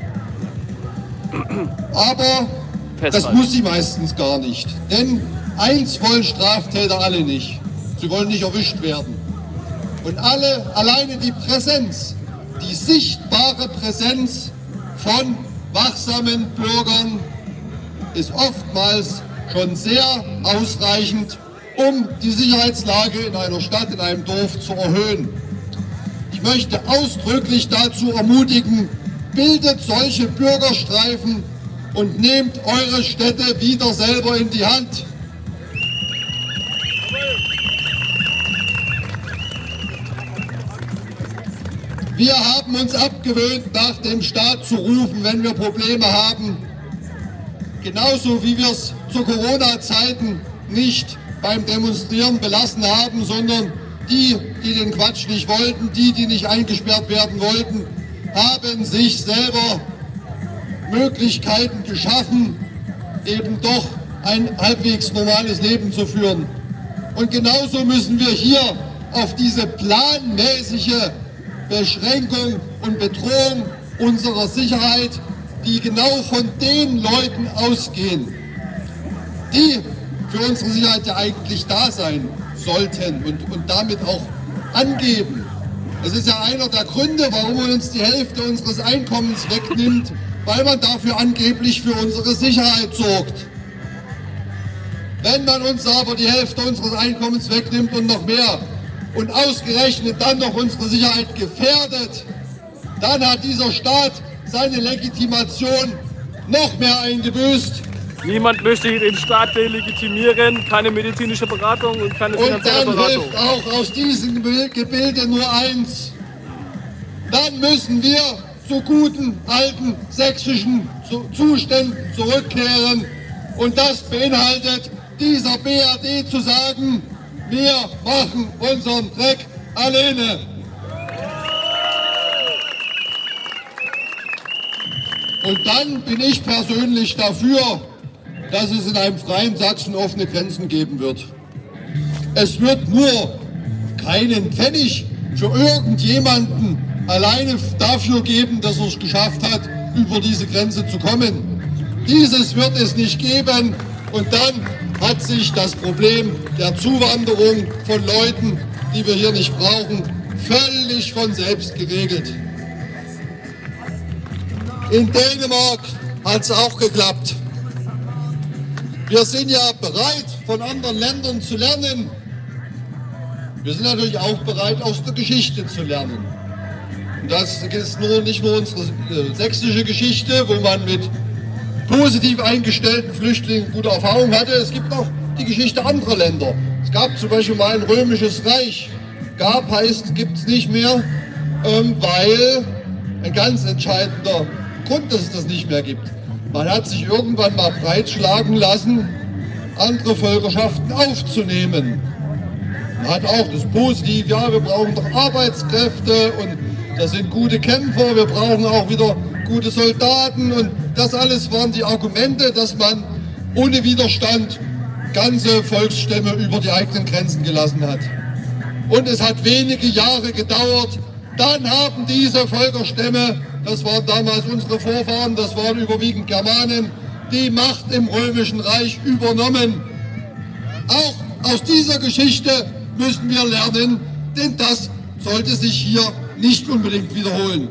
Aber das muss sie meistens gar nicht. Denn eins wollen Straftäter alle nicht. Sie wollen nicht erwischt werden. Und alleine die Präsenz, die sichtbare Präsenz von wachsamen Bürgern ist oftmals schon sehr ausreichend, um die Sicherheitslage in einer Stadt, in einem Dorf zu erhöhen. Ich möchte ausdrücklich dazu ermutigen, bildet solche Bürgerstreifen und nehmt eure Städte wieder selber in die Hand. Wir haben uns abgewöhnt, nach dem Staat zu rufen, wenn wir Probleme haben. Genauso wie wir es zu Corona-Zeiten nicht beim Demonstrieren belassen haben, sondern die den Quatsch nicht wollten, die nicht eingesperrt werden wollten, haben sich selber Möglichkeiten geschaffen, eben doch ein halbwegs normales Leben zu führen. Und genauso müssen wir hier auf diese planmäßige Beschränkung und Bedrohung unserer Sicherheit, die genau von den Leuten ausgehen, die für unsere Sicherheit ja eigentlich da sein sollten und damit auch angeben. Es ist ja einer der Gründe, warum man uns die Hälfte unseres Einkommens wegnimmt, weil man dafür angeblich für unsere Sicherheit sorgt. Wenn man uns aber die Hälfte unseres Einkommens wegnimmt und noch mehr und ausgerechnet dann noch unsere Sicherheit gefährdet, dann hat dieser Staat seine Legitimation noch mehr eingebüßt. Niemand möchte den Staat delegitimieren, keine medizinische Beratung und keine finanzielle Beratung. Und dann hilft auch aus diesem Gebilde nur eins. Dann müssen wir zu guten alten sächsischen Zuständen zurückkehren. Und das beinhaltet dieser BRD zu sagen, wir machen unseren Dreck alleine. Und dann bin ich persönlich dafür, dass es in einem freien Sachsen offene Grenzen geben wird. Es wird nur keinen Pfennig für irgendjemanden alleine dafür geben, dass er es geschafft hat, über diese Grenze zu kommen. Dieses wird es nicht geben und dann hat sich das Problem der Zuwanderung von Leuten, die wir hier nicht brauchen, völlig von selbst geregelt. In Dänemark hat es auch geklappt. Wir sind ja bereit, von anderen Ländern zu lernen. Wir sind natürlich auch bereit, aus der Geschichte zu lernen. Und das ist nicht nur unsere sächsische Geschichte, wo man mit positiv eingestellten Flüchtlingen gute Erfahrungen hatte. Es gibt auch die Geschichte anderer Länder. Es gab zum Beispiel mal ein römisches Reich. Gab heißt, gibt es nicht mehr, weil ein ganz entscheidender Grund, dass es das nicht mehr gibt. Man hat sich irgendwann mal breitschlagen lassen, andere Völkerschaften aufzunehmen. Man hat auch das Positiv, ja, wir brauchen doch Arbeitskräfte und das sind gute Kämpfer, wir brauchen auch wieder gute Soldaten und das alles waren die Argumente, dass man ohne Widerstand ganze Volksstämme über die eigenen Grenzen gelassen hat. Und es hat wenige Jahre gedauert, dann haben diese Völkerstämme, das waren damals unsere Vorfahren, das waren überwiegend Germanen, die Macht im Römischen Reich übernommen. Auch aus dieser Geschichte müssen wir lernen, denn das sollte sich hier nicht unbedingt wiederholen.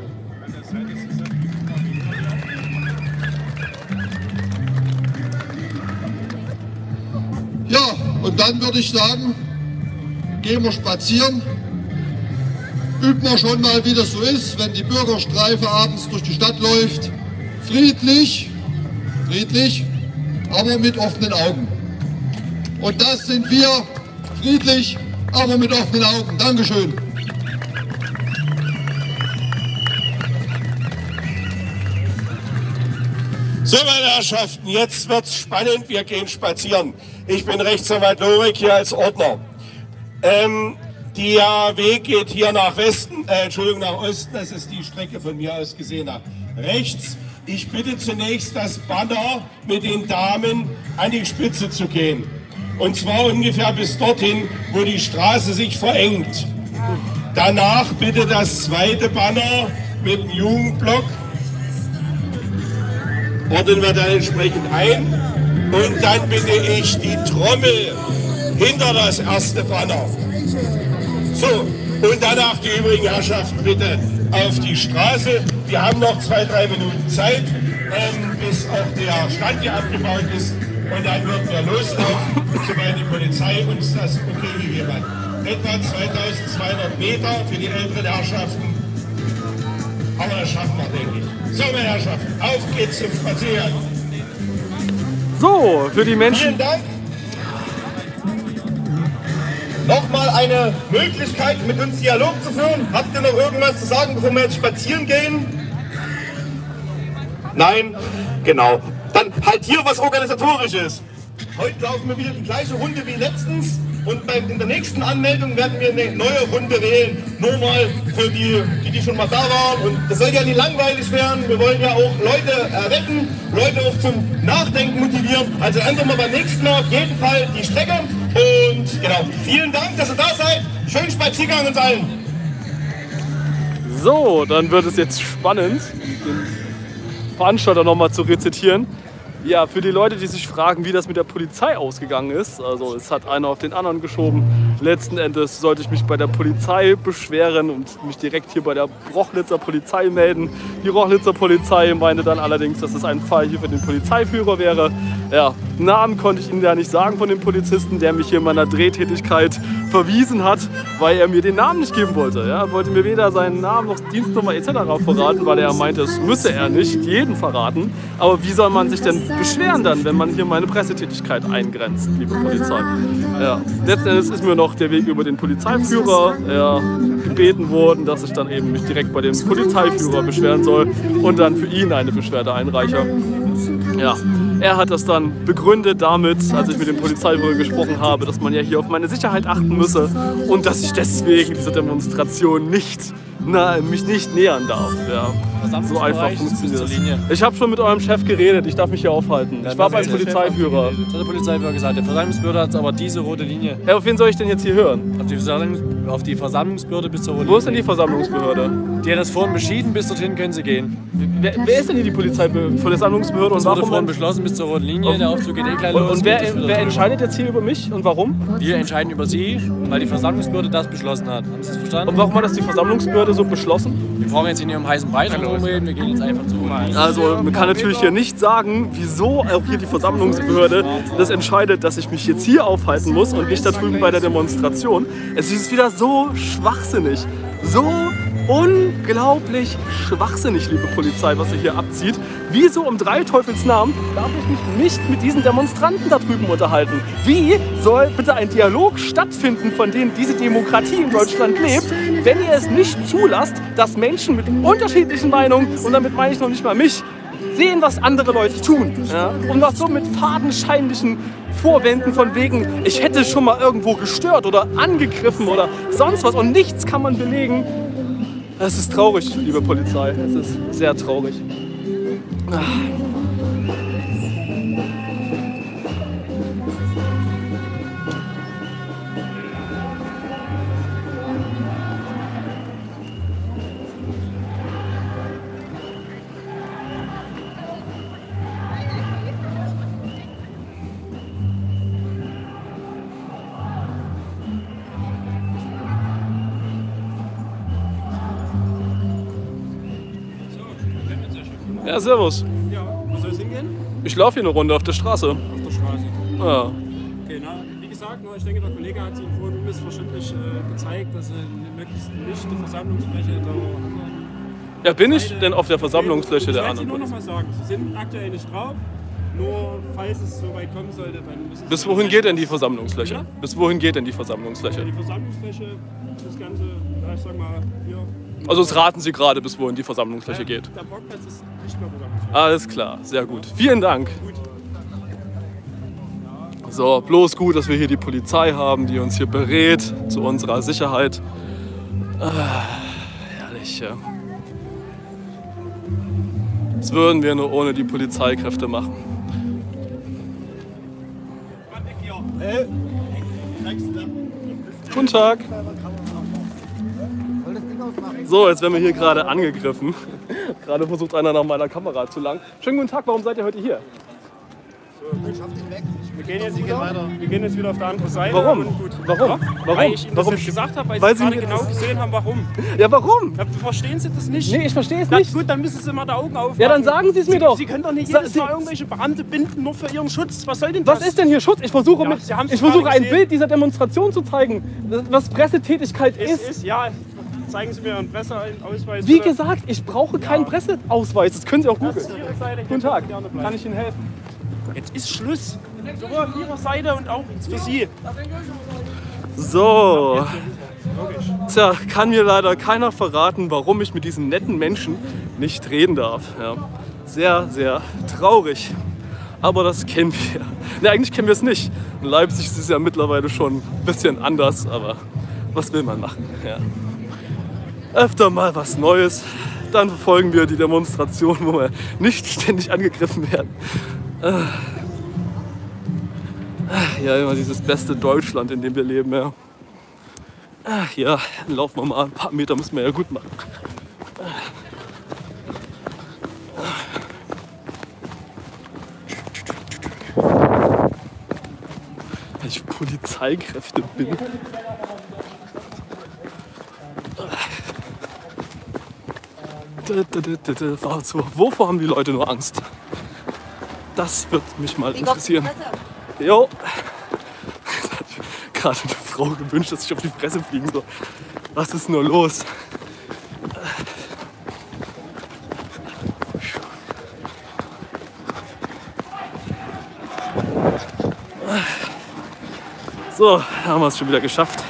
Ja, und dann würde ich sagen, gehen wir spazieren. Üben wir schon mal, wie das so ist, wenn die Bürgerstreife abends durch die Stadt läuft. Friedlich, aber mit offenen Augen. Und das sind wir, friedlich, aber mit offenen Augen. Dankeschön. So, meine Herrschaften, jetzt wird's spannend. Wir gehen spazieren. Ich bin Rechtsanwalt Lorik hier als Ordner. Der Weg geht hier nach Westen, nach Osten. Das ist die Strecke von mir aus gesehen nach rechts. Ich bitte zunächst, das Banner mit den Damen an die Spitze zu gehen. Und zwar ungefähr bis dorthin, wo die Straße sich verengt. Danach bitte das zweite Banner mit dem Jugendblock. Ordnen wir dann entsprechend ein. Und dann bitte ich die Trommel hinter das erste Banner. So, und danach die übrigen Herrschaften bitte auf die Straße. Wir haben noch 2-3 Minuten Zeit, bis auch der Stand hier abgebaut ist. Und dann wird wir loslaufen, sobald die Polizei uns das okay gegeben hat. Etwa 2200 Meter für die älteren Herrschaften. Aber das schaffen wir, denke ich. So, meine Herrschaften, auf geht's zum Spazieren. So, für die Menschen. Vielen Dank. Nochmal eine Möglichkeit, mit uns Dialog zu führen. Habt ihr noch irgendwas zu sagen, bevor wir jetzt spazieren gehen? Nein? Genau. Dann halt hier was Organisatorisches. Heute laufen wir wieder die gleiche Runde wie letztens. Und in der nächsten Anmeldung werden wir eine neue Runde wählen. Nur mal für die schon mal da waren. Und das soll ja nicht langweilig werden. Wir wollen ja auch Leute erwecken, Leute auch zum Nachdenken motivieren. Also ändern wir beim nächsten Mal auf jeden Fall die Strecke. Und genau, vielen Dank, dass ihr da seid. Schönen Spaziergang uns allen. So, dann wird es jetzt spannend, den Veranstalter nochmal zu rezitieren. Ja, für die Leute, die sich fragen, wie das mit der Polizei ausgegangen ist, also es hat einer auf den anderen geschoben. Letzten Endes sollte ich mich bei der Polizei beschweren und mich direkt hier bei der Rochlitzer Polizei melden. Die Rochlitzer Polizei meinte dann allerdings, dass es ein Fall hier für den Polizeiführer wäre. Ja, Namen konnte ich Ihnen ja nicht sagen von dem Polizisten, der mich hier in meiner Drehtätigkeit verwiesen hat, weil er mir den Namen nicht geben wollte. Ja, er wollte mir weder seinen Namen noch Dienstnummer etc. verraten, weil er meinte, es müsse er nicht jeden verraten. Aber wie soll man sich denn beschweren dann, wenn man hier meine Pressetätigkeit eingrenzt, liebe Polizei? Ja, letzten Endes ist mir noch der Weg über den Polizeiführer gebeten worden, dass ich dann eben mich direkt bei dem Polizeiführer beschweren soll und dann für ihn eine Beschwerde einreiche. Ja, er hat das dann begründet damit, als ich mit dem Polizeiführer gesprochen habe, dass man ja hier auf meine Sicherheit achten müsse und dass ich deswegen dieser Demonstration mich nicht nähern darf. Ja. So einfach funktioniert es. Ich habe schon mit eurem Chef geredet, ich darf mich hier aufhalten. Ich war beim Polizeiführer. Der Polizeiführer gesagt, der Versammlungsbehörde hat aber diese rote Linie. Ja, auf wen soll ich denn jetzt hier hören? Auf die Versammlungsbehörde bis zur roten Linie. Wo ist denn die Versammlungsbehörde? Die hat das vorhin beschieden, bis dorthin können sie gehen. Wer ist denn hier die Versammlungsbehörde und warum? Vorhin beschlossen bis zur roten Linie, der Aufzug geht gleich los. Und wer entscheidet jetzt hier über mich und warum? Wir entscheiden über Sie, weil die Versammlungsbehörde das beschlossen hat. Haben Sie das verstanden? Und warum hat das die Versammlungsbehörde so beschlossen? Wir brauchen jetzt hier nicht um heißen Brei rumreden, wir gehen jetzt einfach zu. Also man kann natürlich hier nicht sagen, wieso auch hier die Versammlungsbehörde das entscheidet, dass ich mich jetzt hier aufhalten muss und nicht da drüben bei der Demonstration. Es ist wieder so schwachsinnig, so unglaublich schwachsinnig, liebe Polizei, was ihr hier abzieht. Wieso um drei Teufels Namen darf ich mich nicht mit diesen Demonstranten da drüben unterhalten? Wie soll bitte ein Dialog stattfinden, von dem diese Demokratie in Deutschland lebt, wenn ihr es nicht zulasst, dass Menschen mit unterschiedlichen Meinungen, und damit meine ich noch nicht mal mich, sehen, was andere Leute tun. Ja? Und was so mit fadenscheinlichen Vorwänden von wegen, ich hätte schon mal irgendwo gestört oder angegriffen oder sonst was und nichts kann man belegen. Es ist traurig, liebe Polizei. Es ist sehr traurig. Ja, servus. Ja, wo soll es hingehen? Ich laufe hier eine Runde auf der Straße. Auf der Straße. Ja. Okay, wie gesagt, ich denke, der Kollege hat es Ihnen vorhin unmissverständlich gezeigt, dass Sie möglichst nicht die Versammlungsfläche der anderen... Ja, bin ich denn auf der Versammlungsfläche der anderen? Ich wollte Ihnen nur noch mal sagen, Sie sind aktuell nicht drauf. Nur falls es so weit kommen sollte, dann müssen Sie... Bis wohin geht denn die Versammlungsfläche? Ja? Bis wohin geht denn die Versammlungsfläche? Die Versammlungsfläche, das Ganze, ich sag mal, hier... Also es raten Sie gerade, bis wohin die Versammlungsfläche geht. Der Parkplatz ist nicht mehr Versammlungsfläche. Alles klar, sehr gut. Vielen Dank. So, bloß gut, dass wir hier die Polizei haben, die uns hier berät zu unserer Sicherheit. Herrlich, ja. Das würden wir nur ohne die Polizeikräfte machen. Guten Tag. So, jetzt werden wir hier gerade angegriffen. Gerade versucht einer nach meiner Kamera zu langen. Schönen guten Tag, warum seid ihr heute hier? Wir gehen jetzt wieder auf der andere Seite. Warum? Und gut. Warum? Weil ich Ihnen das jetzt gesagt habe, weil Sie gerade genau gesehen haben, warum. Ja, warum? Ja, verstehen Sie das nicht? Nee, ich verstehe es nicht. Gut, dann müssen Sie mal die Augen aufmachen. Ja, dann sagen Sie es mir doch. Sie können doch nicht jedes Mal irgendwelche Beamte binden, nur für Ihren Schutz. Was soll denn das? Was ist denn hier Schutz? Ich versuche ein gesehen. Bild dieser Demonstration zu zeigen, was Pressetätigkeit ist. Ja, zeigen Sie mir Ihren Presseausweis. Wie gesagt, ich brauche keinen Presseausweis. Das können Sie auch googeln. Guten Tag, kann ich Ihnen helfen? Jetzt ist Schluss. Sowohl auf Ihrer Seite und auch für Sie. So. Tja, kann mir leider keiner verraten, warum ich mit diesen netten Menschen nicht reden darf. Ja. Sehr, sehr traurig. Aber das kennen wir. Ne, eigentlich kennen wir es nicht. In Leipzig ist es ja mittlerweile schon ein bisschen anders, aber was will man machen? Ja. Öfter mal was Neues, dann verfolgen wir die Demonstration, wo wir nicht ständig angegriffen werden. Ja, immer dieses beste Deutschland, in dem wir leben. Ja. Ach ja, dann laufen wir mal ein paar Meter, müssen wir ja gut machen. Wenn ich Polizeikräfte bin. Wovor haben die Leute nur Angst? Das wird mich mal interessieren. Jo. Jetzt hat gerade eine Frau gewünscht, dass ich auf die Fresse fliegen soll. Was ist nur los? So, haben wir es schon wieder geschafft.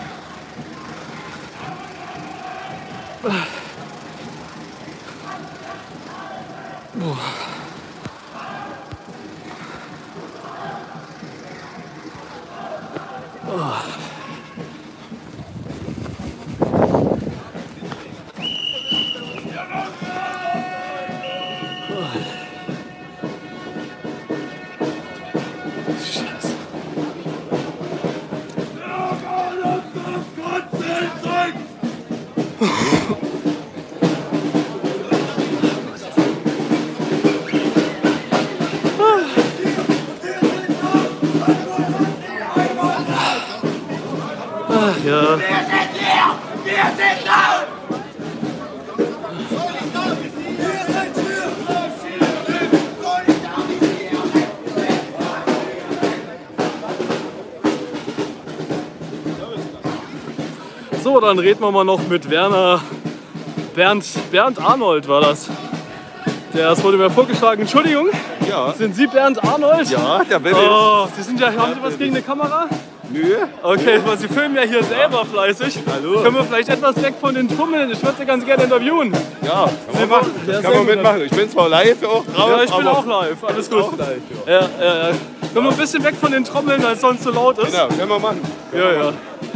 Ach ja. Wir sind laut! So, dann reden wir mal noch mit Bernd Arnold war das. Das wurde mir vorgeschlagen. Entschuldigung, Ja. sind Sie Bernd Arnold? Ja, der bin Oh, Sie sind ja, haben Sie was gegen eine Kamera? Nö. Okay, weil Sie filmen ja hier selber fleißig. Hallo. Können wir vielleicht etwas weg von den Trommeln? Ich würde Sie ganz gerne interviewen. Ja, kann man machen. Das kann man mitmachen. Ich bin zwar live auch drauf. Ja, ich bin aber auch live. Alles gut. auch live, Ja, können wir ein bisschen weg von den Trommeln, weil es sonst so laut ist? Genau, können wir machen. Ja.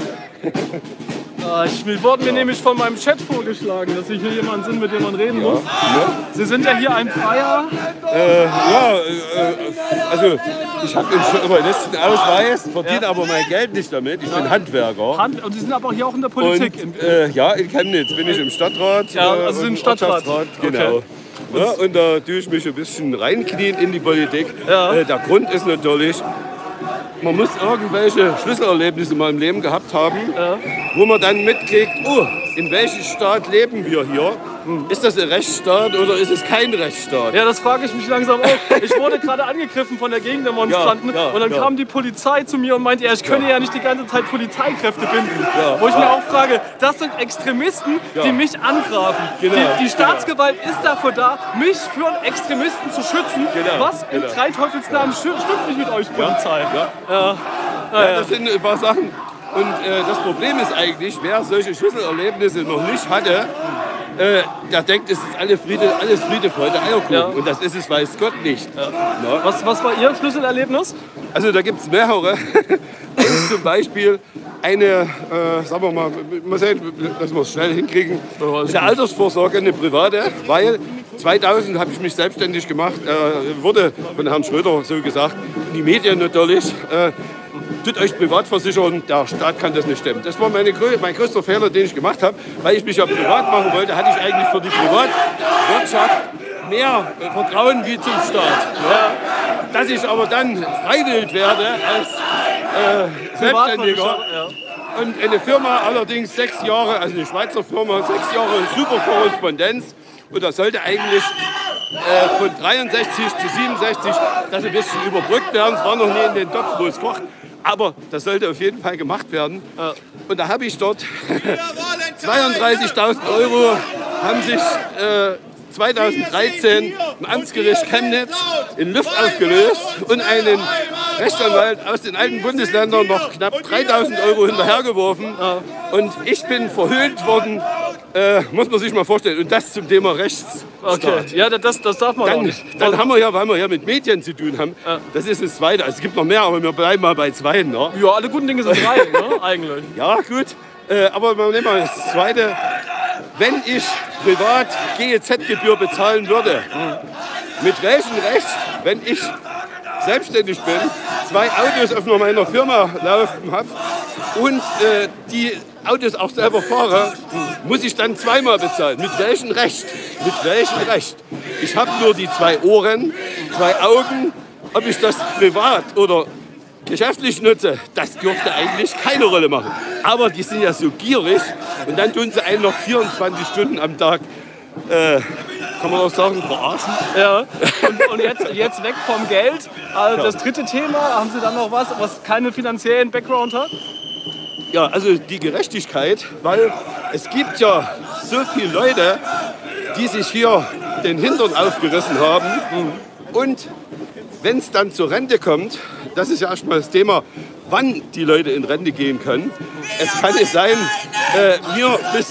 Mir wurden mir nämlich von meinem Chat vorgeschlagen, dass Sie hier jemand sind, mit dem man reden muss. Sie sind ja hier ein Freier. Also ich habe den letzten Ausweis, verdiene aber mein Geld nicht damit. Ich bin Handwerker. Und Sie sind aber auch hier auch in der Politik. Und, ja, in Chemnitz bin ich im Stadtrat. Ja, also Sie sind Stadtrat. Genau. Okay. Ja, und da tue ich mich ein bisschen reinknien in die Politik. Ja. Der Grund ist natürlich, man muss irgendwelche Schlüsselerlebnisse mal im Leben gehabt haben, wo man dann mitkriegt, oh, in welchem Staat leben wir hier? Ist das ein Rechtsstaat oder ist es kein Rechtsstaat? Ja, das frage ich mich langsam auch. Ich wurde gerade angegriffen von der Gegendemonstranten und dann kam die Polizei zu mir und meinte, ich könne ja nicht die ganze Zeit Polizeikräfte binden. Wo ich mir auch frage, das sind Extremisten, die mich angreifen. Genau. Die Staatsgewalt ist dafür da, mich für Extremisten zu schützen. Was in drei Teufelsnamen stimmt nicht mit euch, Polizei? Ja, das sind ein paar Sachen. Und das Problem ist eigentlich, wer solche Schlüsselerlebnisse noch nicht hatte, der denkt, es ist alles Friede, Freude, Eierkuchen. Ja. Und das ist es, weiß Gott nicht. Ja. Was war Ihr Schlüsselerlebnis? Also da gibt es mehrere. Zum Beispiel eine, sagen wir mal, mal sehen, dass wir es schnell hinkriegen, eine Altersvorsorge, eine private, weil 2000 habe ich mich selbstständig gemacht, wurde von Herrn Schröder so gesagt, die Medien natürlich, tut euch privat versichern, der Staat kann das nicht stemmen. Das war mein größter Fehler, den ich gemacht habe, weil ich mich ja privat machen wollte, hatte ich eigentlich für die Privatwirtschaft mehr Vertrauen wie zum Staat. Ja. Dass ich aber dann freiwillig werde als Selbstständiger. Und eine Firma allerdings 6 Jahre, also eine Schweizer Firma, 6 Jahre super Korrespondenz. Und das sollte eigentlich von 63 zu 67 das ein bisschen überbrückt werden. Es war noch nie in den Topf, wo es kocht. Aber das sollte auf jeden Fall gemacht werden. Und da habe ich dort 32.000 € haben sich 2013 im Amtsgericht Chemnitz in Luft aufgelöst und einen Rechtsanwalt aus den alten Bundesländern noch knapp 3.000 € hinterhergeworfen. Und ich bin verhöhnt worden, muss man sich mal vorstellen. Und das zum Thema Rechtsstaat. Okay. Ja, das darf man auch nicht. Dann haben wir ja, weil wir ja mit Medien zu tun haben, das ist das Zweite. Also es gibt noch mehr, aber wir bleiben mal bei 2. Ne? Ja, alle guten Dinge sind 3, ne? Eigentlich. Ja, gut. Aber wir nehmen mal das Zweite. Wenn ich privat GEZ-Gebühr bezahlen würde, mit welchem Recht, wenn ich selbstständig bin, 2 Autos auf meiner Firma laufen habe und die Autos auch selber fahre, muss ich dann zweimal bezahlen. Mit welchem Recht? Mit welchem Recht? Ich habe nur die 2 Ohren, 2 Augen. Ob ich das privat oder geschäftlich nutze, das dürfte eigentlich keine Rolle machen. Aber die sind ja so gierig und dann tun sie einen noch 24 Stunden am Tag, kann man auch sagen, verarschen. Ja. Und jetzt weg vom Geld. Also das dritte Thema, haben Sie dann noch was keinen finanziellen Background hat? Ja, also die Gerechtigkeit, weil es gibt ja so viele Leute, die sich hier den Hintern aufgerissen haben und wenn es dann zur Rente kommt, das ist ja erstmal das Thema, wann die Leute in Rente gehen können. Es kann nicht sein, mir bis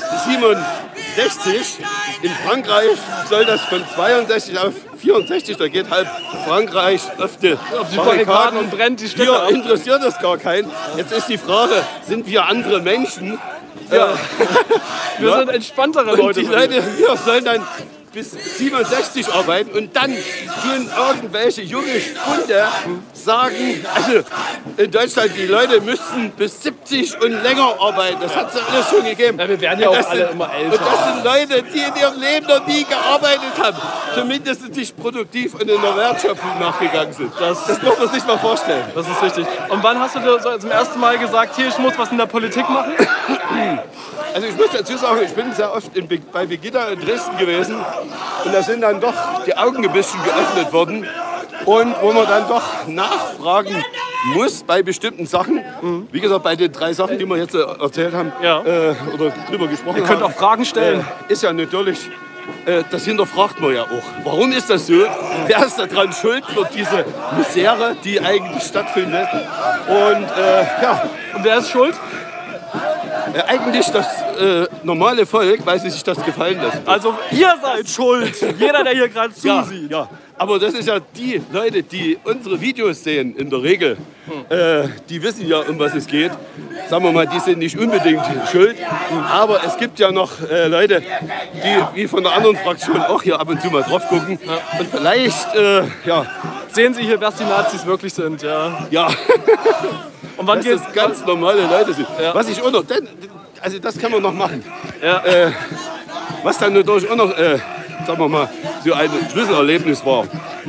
67, in Frankreich soll das von 62 auf 64, da geht halb Frankreich auf die Barrikaden und brennt die Städte ab. Hier interessiert das gar keinen. Jetzt ist die Frage, sind wir andere Menschen? Ja. Wir sind entspanntere Leute. Und die Leute hier sollen dann bis 67 arbeiten und dann tun irgendwelche junge Spunde sagen, also in Deutschland, die Leute müssten bis 70 und länger arbeiten. Das hat es ja alles schon gegeben. Ja, wir werden ja auch alle immer älter. Und das sind Leute, die in ihrem Leben noch nie gearbeitet haben. Zumindest nicht produktiv und in der Wertschöpfung nachgegangen sind. Das muss man sich mal vorstellen. Das ist richtig. Und wann hast du zum ersten Mal gesagt, hier, ich muss was in der Politik machen? Also ich muss dazu sagen, ich bin sehr oft bei Begida in Dresden gewesen und da sind dann doch die Augen ein bisschen geöffnet worden und wo man dann doch nachfragen muss bei bestimmten Sachen. Wie gesagt, bei den 3 Sachen, die wir jetzt erzählt haben oder drüber gesprochen haben. Ihr könnt auch Fragen stellen. Ist ja natürlich, das hinterfragt man ja auch. Warum ist das so? Wer ist daran schuld für diese Misere, die eigentlich stattfindet? Und und wer ist schuld? Eigentlich das normale Volk, weil sie sich das gefallen lassen. Also ihr seid schuld, jeder, der hier gerade zusieht. Ja, aber das ist ja die Leute, die unsere Videos sehen in der Regel, die wissen ja, um was es geht. Sagen wir mal, die sind nicht unbedingt schuld, aber es gibt ja noch Leute, die wie von der anderen Fraktion auch hier ab und zu mal drauf gucken und vielleicht, sehen Sie hier, was die Nazis wirklich sind. Ja. Und wann dass das ganz normale Leute sind. Ja. Was ich auch noch, also das kann man noch machen. Ja. Was dann natürlich auch noch, sagen wir mal, so ein Schlüsselerlebnis war.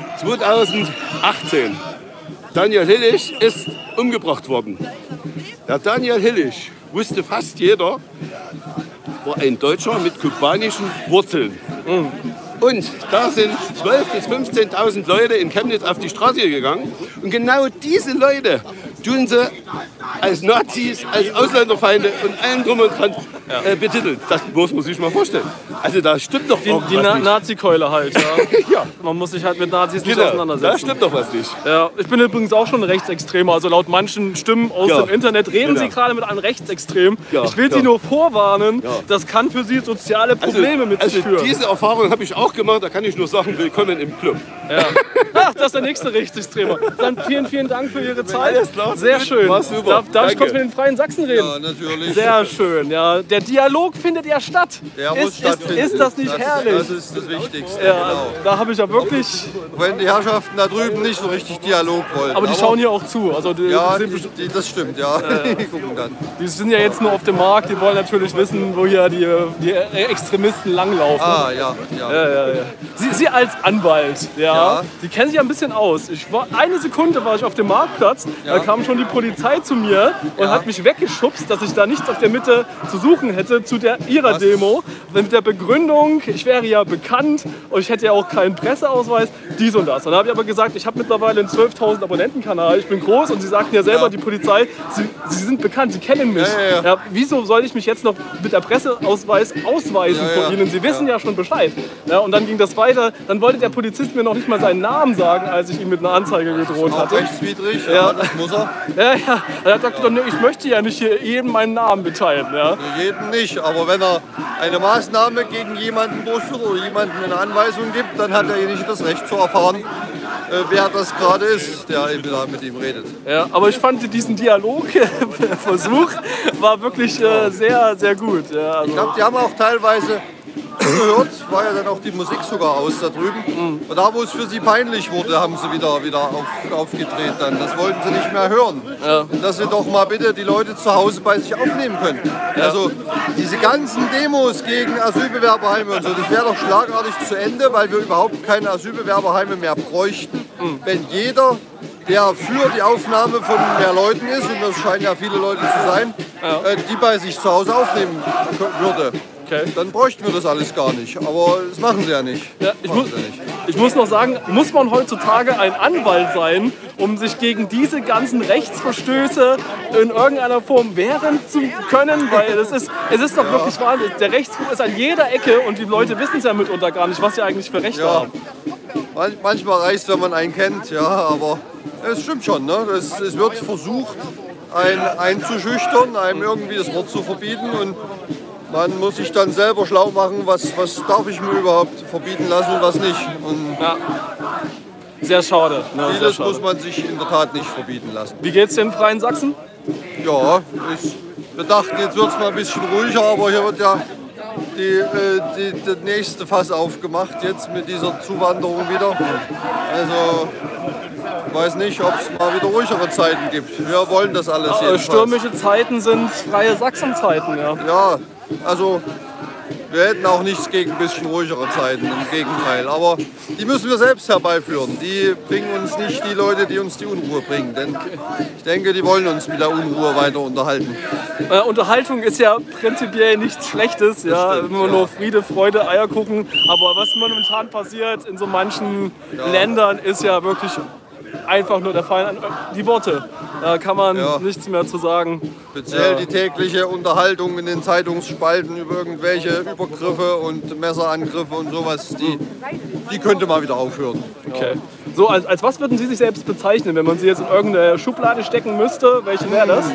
2018, Daniel Hillig ist umgebracht worden. Der Daniel Hillig, wusste fast jeder, war ein Deutscher mit kubanischen Wurzeln. Und da sind 12.000 bis 15.000 Leute in Chemnitz auf die Straße gegangen. Und genau diese Leute tun sie als Nazis, als Ausländerfeinde und allen drum und dran betiteln. Das muss man sich mal vorstellen. Also da stimmt doch irgendwas die nicht. Nazi-Keule halt. Ja. Man muss sich halt mit Nazis nicht auseinandersetzen. Da stimmt doch was nicht. Ja, ich bin übrigens auch schon ein Rechtsextremer. Also laut manchen Stimmen aus dem Internet reden Sie gerade mit einem Rechtsextrem. Ich will Sie nur vorwarnen, das kann für Sie soziale Probleme mit sich führen. Diese Erfahrung habe ich auch gemacht. Da kann ich nur sagen, willkommen im Club. Ja. Ach, das ist der nächste Rechtsextremer. Dann vielen Dank für Ihre Zeit. Alles klar. Sehr schön. War super. Darf ich kurz mit den Freien Sachsen reden? Ja, natürlich. Sehr schön, ja. Der Dialog findet ja statt. Der muss stattfinden. Ist das nicht herrlich? Das ist das Wichtigste, ja, genau. Da habe ich ja wirklich... Wenn die Herrschaften da drüben nicht so richtig Dialog wollen. Aber die schauen hier auch zu. Also das stimmt, ja. Die gucken dann. Die sind ja jetzt nur auf dem Markt, die wollen natürlich wissen, wo hier die Extremisten langlaufen. Ah, ja. Sie als Anwalt, Sie kennen sich ja ein bisschen aus. Eine Sekunde war ich auf dem Marktplatz, da kam schon die Polizei zu mir und hat mich weggeschubst, dass ich da nichts auf der Mitte zu suchen hätte zu ihrer Demo. Mit der Begründung, ich wäre ja bekannt und ich hätte ja auch keinen Presseausweis, dies und das. Und dann habe ich aber gesagt, ich habe mittlerweile einen 12.000 Abonnentenkanal, ich bin groß und Sie sagten ja selber, die Polizei, Sie sind bekannt, Sie kennen mich. Ja, wieso soll ich mich jetzt noch mit der Presseausweis ausweisen vor Ihnen? Sie wissen ja schon Bescheid. Ja, und dann ging das weiter, dann wollte der Polizist mir noch nicht mal seinen Namen sagen, als ich ihm mit einer Anzeige gedroht hatte. Rechtswidrig, das muss er. Ja. Er hat gesagt, ich möchte ja nicht hier jedem meinen Namen mitteilen. Ja. Jedem nicht, aber wenn er eine Maßnahme gegen jemanden durchführt oder jemanden eine Anweisung gibt, dann hat derjenige das Recht zu erfahren, wer das gerade ist, der mit ihm redet. Ja, aber ich fand diesen Dialogversuch war wirklich sehr, sehr gut. Ja, also. Ich glaube, die haben auch teilweise gehört, war ja dann auch die Musik sogar aus da drüben. Und da, wo es für sie peinlich wurde, haben sie wieder aufgedreht dann. Das wollten sie nicht mehr hören. Ja. Dass sie doch mal bitte die Leute zu Hause bei sich aufnehmen können. Ja. Also diese ganzen Demos gegen Asylbewerberheime und so, das wäre doch schlagartig zu Ende, weil wir überhaupt keine Asylbewerberheime mehr bräuchten, wenn jeder, der für die Aufnahme von mehr Leuten ist, und das scheinen ja viele Leute zu sein, die bei sich zu Hause aufnehmen würde. Okay. Dann bräuchten wir das alles gar nicht. Aber das machen sie ja nicht. Ja, ich muss noch sagen, muss man heutzutage ein Anwalt sein, um sich gegen diese ganzen Rechtsverstöße in irgendeiner Form wehren zu können? Weil es ist doch wirklich wahr, der Rechtsruch ist an jeder Ecke und die Leute wissen es ja mitunter gar nicht, was sie eigentlich für Rechte haben. Manchmal reicht es, wenn man einen kennt, ja, aber es stimmt schon. Ne? Es wird versucht, einen einzuschüchtern, einem irgendwie das Wort zu verbieten, und man muss sich dann selber schlau machen, was darf ich mir überhaupt verbieten lassen und was nicht. Und sehr schade. Vieles muss man sich in der Tat nicht verbieten lassen. Wie geht's den Freien Sachsen? Ja, wir dachten, jetzt wird es mal ein bisschen ruhiger, aber hier wird ja die nächste Fass aufgemacht jetzt mit dieser Zuwanderung wieder. Also ich weiß nicht, ob es mal wieder ruhigere Zeiten gibt. Wir wollen das alles jedenfalls. Stürmische Zeiten sind Freie Sachsen-Zeiten, ja. Ja, also wir hätten auch nichts gegen ein bisschen ruhigere Zeiten, im Gegenteil. Aber die müssen wir selbst herbeiführen. Die bringen uns nicht die Leute, die uns die Unruhe bringen. Denn ich denke, die wollen uns mit der Unruhe weiter unterhalten. Unterhaltung ist ja prinzipiell nichts Schlechtes. Ja, immer nur Friede, Freude, Eierkuchen. Aber was momentan passiert in so manchen Ländern, ist ja wirklich einfach nur der Fall. Die Worte, da kann man nichts mehr zu sagen. Speziell die tägliche Unterhaltung in den Zeitungsspalten über irgendwelche Übergriffe und Messerangriffe und sowas, die könnte mal wieder aufhören. Okay. So, als was würden Sie sich selbst bezeichnen, wenn man Sie jetzt in irgendeine Schublade stecken müsste? Welche wäre das?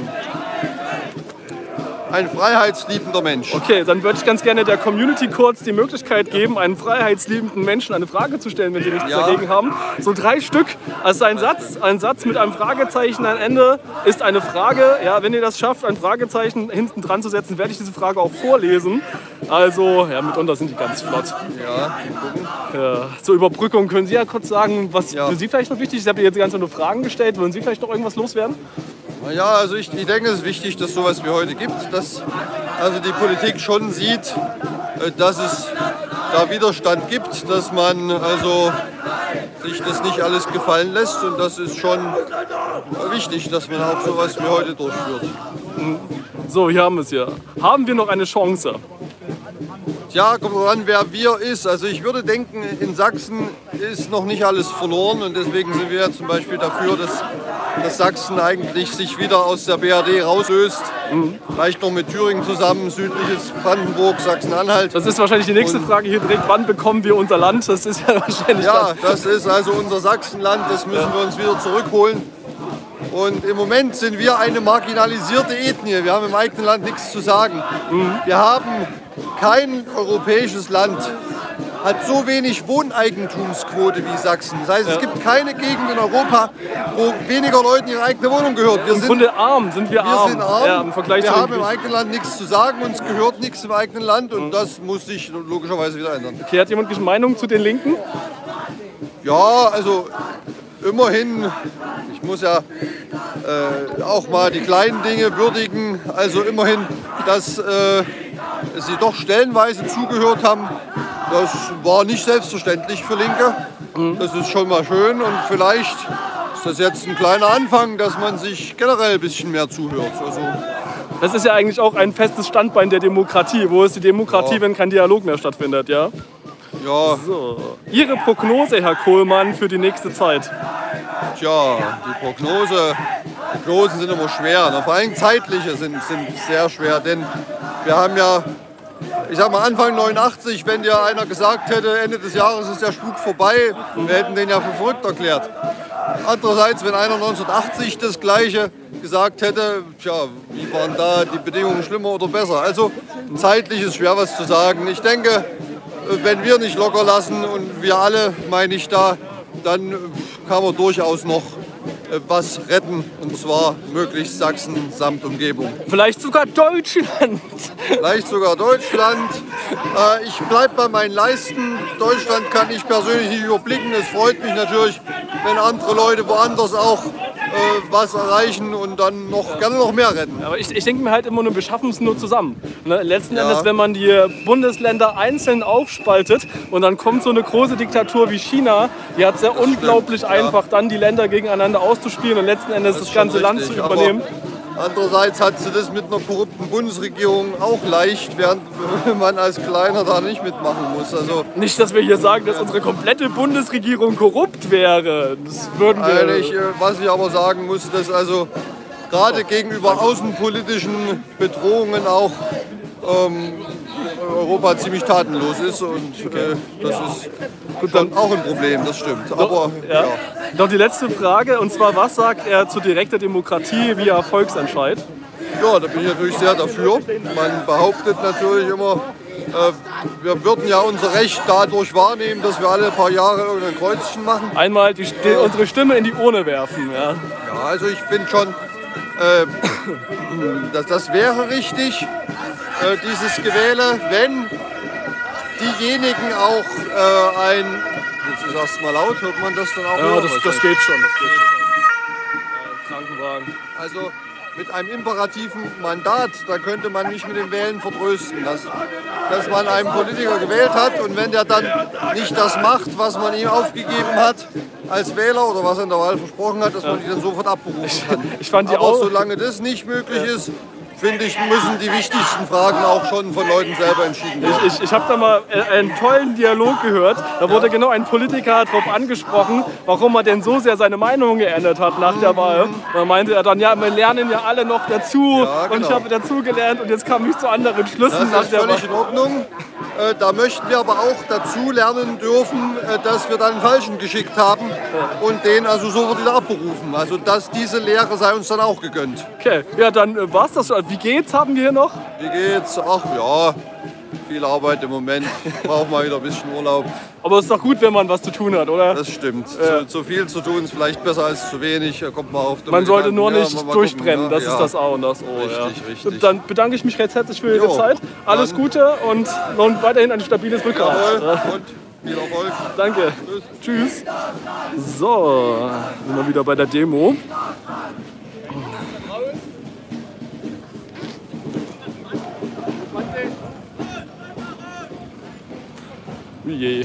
Ein freiheitsliebender Mensch. Okay, dann würde ich ganz gerne der Community kurz die Möglichkeit geben, einen freiheitsliebenden Menschen eine Frage zu stellen, wenn sie nichts dagegen haben. So 3 Stück. Also ein Satz mit einem Fragezeichen am Ende ist eine Frage. Ja, wenn ihr das schafft, ein Fragezeichen hinten dran zu setzen, werde ich diese Frage auch vorlesen. Also, ja, mitunter sind die ganz flott. Ja, zur Überbrückung können Sie ja kurz sagen, was für Sie vielleicht noch wichtig ist. Ich habe jetzt die ganze Zeit nur Fragen gestellt. Wollen Sie vielleicht noch irgendwas loswerden? Ja, also ich denke, es ist wichtig, dass es sowas wie heute gibt, dass also die Politik schon sieht, dass es da Widerstand gibt, dass man also sich das nicht alles gefallen lässt, und das ist schon wichtig, dass man auch sowas wie heute durchführt. So, hier haben wir es ja. Haben wir noch eine Chance? Tja, kommt dran, wer wir ist. Also ich würde denken, in Sachsen ist noch nicht alles verloren, und deswegen sind wir ja zum Beispiel dafür, dass Sachsen eigentlich sich wieder aus der BRD rauslöst. Vielleicht noch mit Thüringen zusammen, südliches Brandenburg, Sachsen-Anhalt. Das ist wahrscheinlich die nächste Frage hier direkt. Wann bekommen wir unser Land? Das ist ja wahrscheinlich... Ja, das ist also unser Sachsenland, das müssen wir uns wieder zurückholen. Und im Moment sind wir eine marginalisierte Ethnie. Wir haben im eigenen Land nichts zu sagen. Wir haben kein europäisches Land hat so wenig Wohneigentumsquote wie Sachsen. Das heißt, es gibt keine Gegend in Europa, wo weniger Leuten ihre eigene Wohnung gehört. Im Grunde arm, sind wir arm. Sind arm. Ja, im Vergleich wir zu haben im eigenen Land nichts zu sagen, uns gehört nichts im eigenen Land und das muss sich logischerweise wieder ändern. Okay, hat jemand eine Meinung zu den Linken? Ja, also immerhin, ich muss ja auch mal die kleinen Dinge würdigen, also immerhin, dass sie doch stellenweise zugehört haben. Das war nicht selbstverständlich für Linke. Das ist schon mal schön und vielleicht ist das jetzt ein kleiner Anfang, dass man sich generell ein bisschen mehr zuhört. Also das ist ja eigentlich auch ein festes Standbein der Demokratie. Wo ist die Demokratie, wenn kein Dialog mehr stattfindet, ja? Ja. So. Ihre Prognose, Herr Kohlmann, für die nächste Zeit? Tja, die Prognosen sind immer schwer. Vor allem zeitliche sind sehr schwer, denn wir haben ja, ich sag mal Anfang 89, wenn dir einer gesagt hätte, Ende des Jahres ist der Spuk vorbei, wir hätten den ja für verrückt erklärt. Andererseits, wenn einer 1980 das Gleiche gesagt hätte, tja, wie waren da die Bedingungen schlimmer oder besser? Also zeitlich ist schwer was zu sagen. Ich denke, wenn wir nicht locker lassen und wir alle, meine ich da, dann kann man durchaus noch was retten, und zwar möglichst Sachsen samt Umgebung. Vielleicht sogar Deutschland. Vielleicht sogar Deutschland. Ich bleibe bei meinen Leisten. Deutschland kann ich persönlich nicht überblicken. Es freut mich natürlich, wenn andere Leute woanders auch was erreichen und dann gerne noch mehr retten. Aber ich denke mir halt immer nur, wir schaffen es nur zusammen. Ne? Letzten Endes, wenn man die Bundesländer einzeln aufspaltet und dann kommt so eine große Diktatur wie China, die hat es ja unglaublich einfach, dann die Länder gegeneinander auszuspielen und letzten Endes das ganze Land zu übernehmen. Andererseits hat sie das mit einer korrupten Bundesregierung auch leicht, während man als Kleiner da nicht mitmachen muss. Also nicht, dass wir hier sagen, dass unsere komplette Bundesregierung korrupt wäre. Das würden wir. Was ich aber sagen muss, dass also gerade gegenüber außenpolitischen Bedrohungen auch Europa ziemlich tatenlos ist und das ist dann auch ein Problem, das stimmt. Aber, ja. Noch die letzte Frage, und zwar, was sagt er zu direkter Demokratie via Volksentscheid? Ja, da bin ich natürlich sehr dafür. Man behauptet natürlich immer, wir würden ja unser Recht dadurch wahrnehmen, dass wir alle paar Jahre irgendein Kreuzchen machen. Einmal unsere Stimme in die Urne werfen. Ja, ja, also ich finde schon, das wäre richtig, dieses Gewähle, wenn diejenigen auch jetzt ist erstmal laut, hört man das dann auch? Ja, das geht schon. Krankenwagen. Also mit einem imperativen Mandat, da könnte man nicht mit dem Wählen vertrösten, dass man einen Politiker gewählt hat und wenn der dann nicht das macht, was man ihm aufgegeben hat als Wähler oder was er in der Wahl versprochen hat, dass man die dann sofort abberufen kann. Ich fand die Aber solange das nicht möglich ist, finde ich, müssen die wichtigsten Fragen auch schon von Leuten selber entschieden werden. Ich habe da mal einen tollen Dialog gehört. Da wurde genau ein Politiker darauf angesprochen, warum er denn so sehr seine Meinung geändert hat nach der Wahl. Da meinte er dann, ja, wir lernen ja alle noch dazu und ich habe dazu gelernt und jetzt kam ich zu anderen Schlüssen nach der Wahl. Das ist völlig in Ordnung. Da möchten wir aber auch dazu lernen dürfen, dass wir dann einen Falschen geschickt haben und den also sofort wieder abberufen. Also diese Lehre sei uns dann auch gegönnt. Okay, ja, dann war's das schon. Wie geht's, haben wir hier noch? Wie geht's? Ach ja, viel Arbeit im Moment. Braucht mal wieder ein bisschen Urlaub. Aber es ist doch gut, wenn man was zu tun hat, oder? Das stimmt. Zu viel zu tun ist vielleicht besser als zu wenig. Kommt mal auf man sollte nur nicht durchbrennen, das ist das A und das O. Richtig. Dann bedanke ich mich recht herzlich für Ihre Zeit. Alles Gute und weiterhin ein stabiles Rückgrat. Und viel Erfolg. Danke. Tschüss. So, sind wir wieder bei der Demo. Je.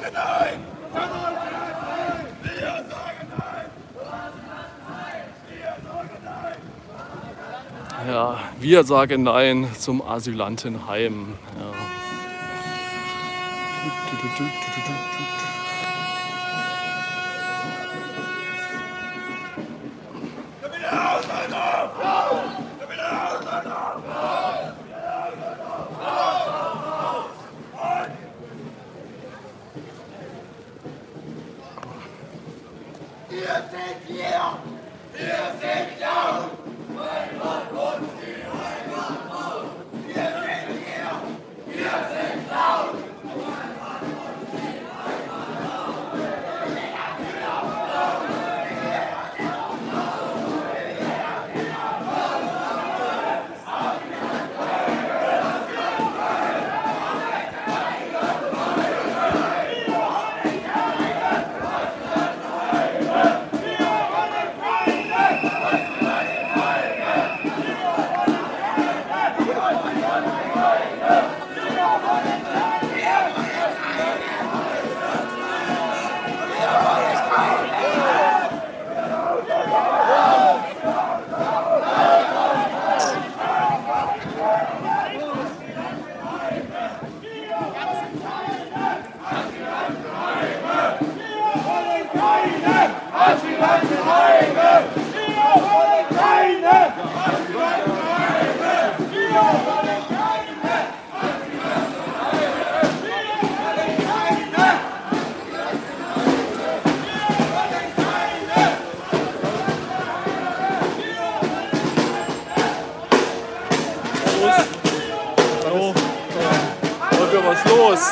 Ja, wir sagen Nein zum Asylantenheim. Ja. Was los?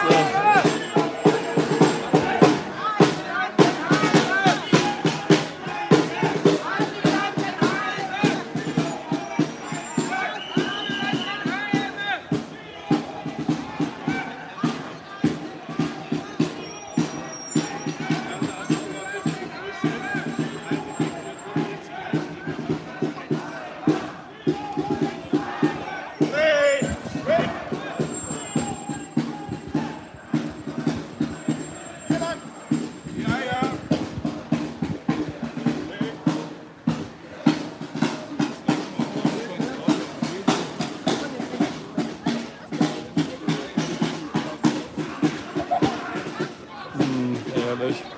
Ehrlich.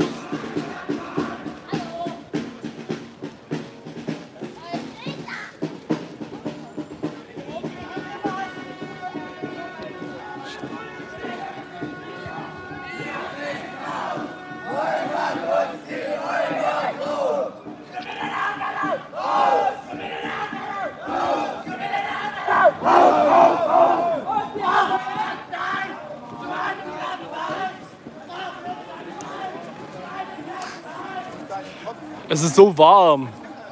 Es ist so warm.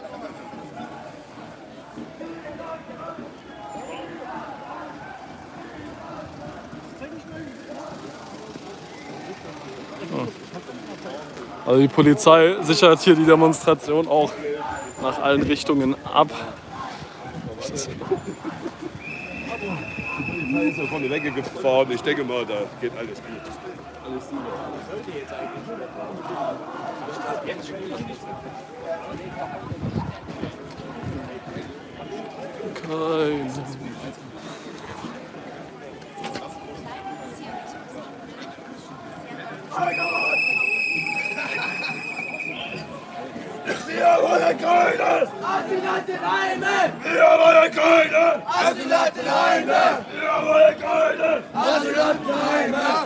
Also die Polizei sichert hier die Demonstration auch nach allen Richtungen ab. Die Polizei ist ja vorne weggefahren. Ich denke mal, da geht alles gut. Kein. Wir wollen keine Asylantenheime! Wir wollen keine Asylantenheime! Wir wollen keine Asylantenheime!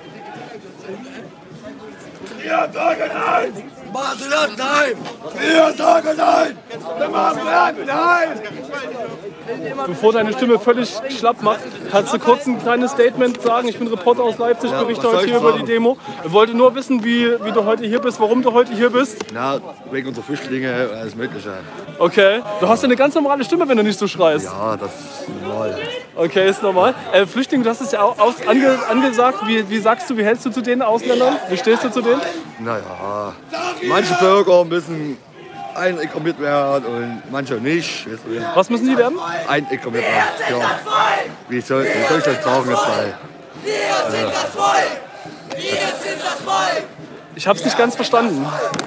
Wir sagen Nein! Asylantenheim! Wir sagen Nein! Asylantenheim! Bevor deine Stimme völlig schlapp macht, kannst du kurz ein kleines Statement sagen? Ich bin Reporter aus Leipzig, berichte heute hier über die Demo. Ich wollte nur wissen, wie du heute hier bist, warum du heute hier bist. Na, wegen unserer Flüchtlinge, alles Mögliche. Okay. Du hast ja eine ganz normale Stimme, wenn du nicht so schreist. Ja, das ist normal. Okay, ist normal. Flüchtlinge, das ist ja auch angesagt. Wie sagst du, wie hältst du zu den Ausländern? Wie stehst du zu denen? Naja, manche Bürger müssen einkommiert werden und manche nicht. Was müssen die werden? Einkommiert werden, ja. Wie soll ich das sagen jetzt mal? Wir sind das Volk! Ich hab's nicht ganz verstanden.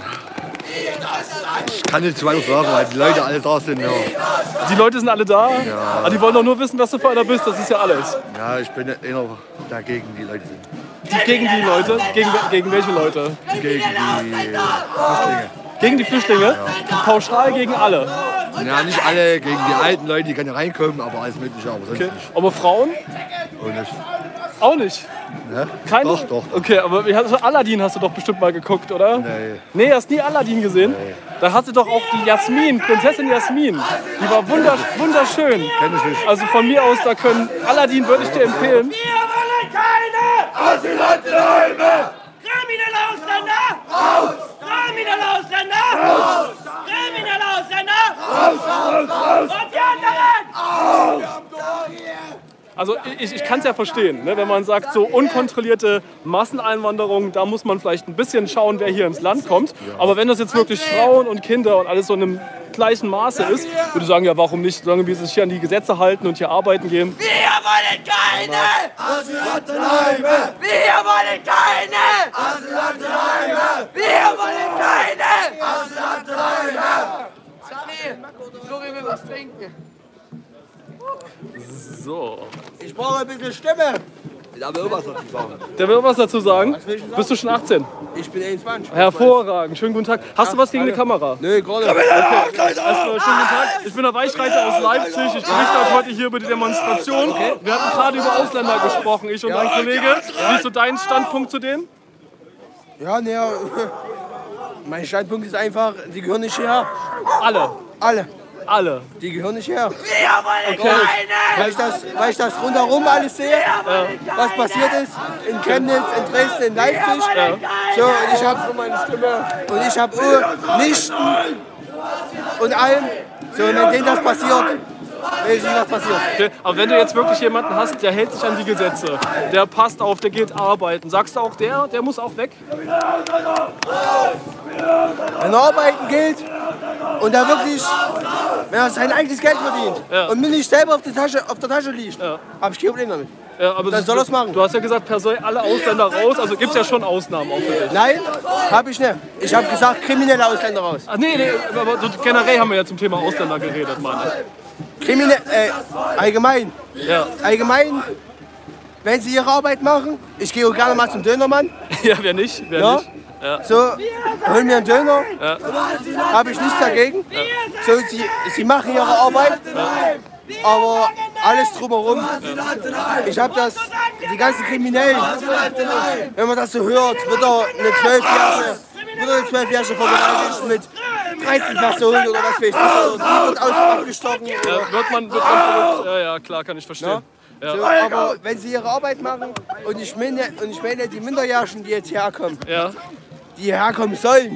Ich kann nicht zu weit sagen, weil die Leute alle da sind. Ja, Die Leute sind alle da? Ja. Aber die wollen doch nur wissen, was du für einer bist. Das ist ja alles. ja ich bin einer dagegen, die Leute sind. Gegen die Leute? Gegen welche Leute? Gegen die Flüchtlinge. Gegen die Flüchtlinge? Ja. Pauschal gegen alle? Ja, nicht alle, gegen die alten Leute, die können ja reinkommen, aber alles Mögliche, aber sonst nicht. Aber Frauen? Und nicht. Auch nicht? Ne? Keine? Doch. Okay, aber Aladdin hast du doch bestimmt mal geguckt, oder? Nee. Nee, hast nie Aladdin gesehen? Nee. Da hast du doch auch die Jasmin, Prinzessin Jasmin. Die war wunderschön. Kenn ich nicht. Also von mir aus, da können Aladdin würde ich dir empfehlen. Wir wollen keine Asylantenheime! Kriminelle Ausländer! Raus! Kriminelle Ausländer! Raus! Kriminelle Ausländer! Raus! Und die anderen! Also ich kann es ja verstehen, ne? Wenn man sagt, so unkontrollierte Masseneinwanderung, da muss man vielleicht ein bisschen schauen, wer hier ins Land kommt. Aber wenn das jetzt wirklich Frauen und Kinder und alles so in einem gleichen Maße ist, würde ich sagen, ja warum nicht, solange wir sich hier an die Gesetze halten und hier arbeiten gehen. Wir wollen keine Asylantenheime! Wir wollen keine Asylantenheime! Wir wollen keine Asylantenheime! Flori will was trinken. So. Ich brauche ein bisschen Stimme. Da will was dazu sagen. Der will was dazu sagen? Bist du schon 18? Ich bin 21. Hervorragend, schönen guten Tag. Hast du was gegen die Kamera? Nee, gerade nicht. Okay. Erstmal schönen guten Tag. Ich bin der Weichreiter aus Leipzig. Ich berichte heute hier über die Demonstration. Wir hatten gerade über Ausländer gesprochen, ich und mein Kollege. Wie ist so dein Standpunkt zu denen? Ja, ne, mein Standpunkt ist einfach, die gehören nicht her. Alle? Alle. Die gehören nicht her. Wir wollen keine! Weil ich das rundherum alles sehe, was passiert ist in Chemnitz, in Dresden, in Leipzig. So, und ich habe meine Stimme und ich habe Nichten und allem. So, und wenn denen das passiert, weiß ich nicht, was passiert. Okay. Aber wenn du jetzt wirklich jemanden hast, der hält sich an die Gesetze, der passt auf, der geht arbeiten, sagst du auch, der muss auch weg? Wenn er arbeiten geht und er wirklich, wenn er sein eigenes Geld verdient und mir nicht selber auf der Tasche liegt, habe ich kein Problem damit. Ja, aber dann soll er es machen. Du hast ja gesagt, per se alle Ausländer raus, also gibt es ja schon Ausnahmen auch für dich. Nein, habe ich nicht. Ich habe gesagt, kriminelle Ausländer raus. Ach nee, aber so generell haben wir ja zum Thema Ausländer geredet, meine ich. Allgemein. Ja. Allgemein, wenn sie ihre Arbeit machen, ich gehe auch gerne mal zum Dönermann. Ja, wer nicht? Wer nicht? Ja. So, holen mir einen Döner, habe ich nichts dagegen. So, sie machen ihre Arbeit, aber alles drumherum. Ich habe das, die ganzen Kriminellen, wenn man das so hört, wird er eine 12-Jährige vergewaltigt mit 13 Personen oder was weiß ich. Wird abgestochen. Wird man verrückt? Ja, klar, kann ich verstehen. Ja. So, aber wenn sie ihre Arbeit machen und ich meine die Minderjährigen, die jetzt herkommen, die herkommen sollen,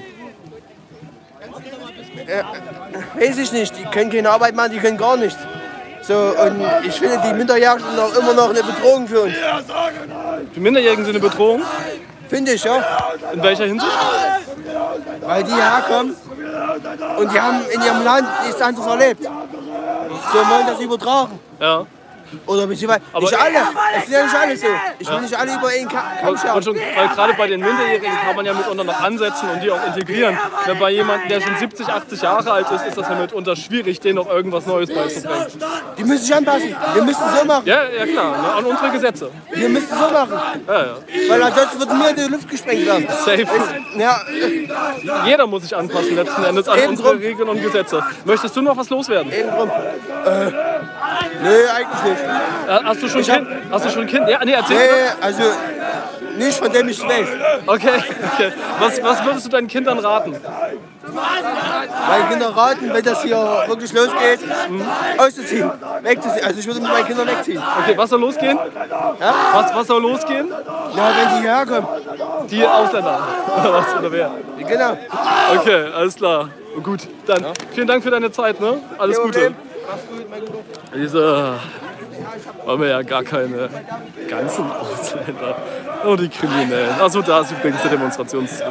weiß ich nicht, die können keine Arbeit machen, die können gar nichts. So, und ich finde die Minderjährigen sind immer noch eine Bedrohung für uns. Die Minderjährigen sind eine Bedrohung? Finde ich, ja. In welcher Hinsicht? Weil die herkommen und die haben in ihrem Land nichts anderes erlebt. So wollen das übertragen. Ja. Oder beziehungsweise nicht alle. Es sind ja nicht alle so. Ich will nicht alle über einen Kamm scheren. Weil gerade bei den Minderjährigen kann man ja mitunter noch ansetzen und die auch integrieren. Wenn bei jemandem, der schon 70, 80 Jahre alt ist, ist das ja mitunter schwierig, denen noch irgendwas Neues beizubringen. Die müssen sich anpassen. Wir müssen so machen. Ja, klar. Ne? An unsere Gesetze. Wir müssen so machen. Ja. Weil ansonsten wird mir in die Luft gesprengt werden. Safe. Jeder muss sich anpassen letzten Endes an unsere Regeln und Gesetze. Möchtest du noch was loswerden? Eben drum. Nee, eigentlich nicht. Hast du schon ein Kind? Ja, nee, erzähl. Nee, also nicht von dem ich weiß. Okay. Was würdest du deinen Kindern raten? Meinen Kindern raten, wenn das hier wirklich losgeht, auszuziehen, wegzuziehen. Also ich würde mit meinen Kindern wegziehen. Okay, was soll losgehen? Ja? Was soll losgehen? Ja, wenn die herkommen. Die Ausländer? Oder was? Oder wer? Genau. Okay, alles klar. Gut, dann vielen Dank für deine Zeit. Ne? Alles Gute. Diese haben wir ja gar keine ganzen Ausländer. Oh, die Kriminellen. Achso, da ist übrigens der Demonstrationszug.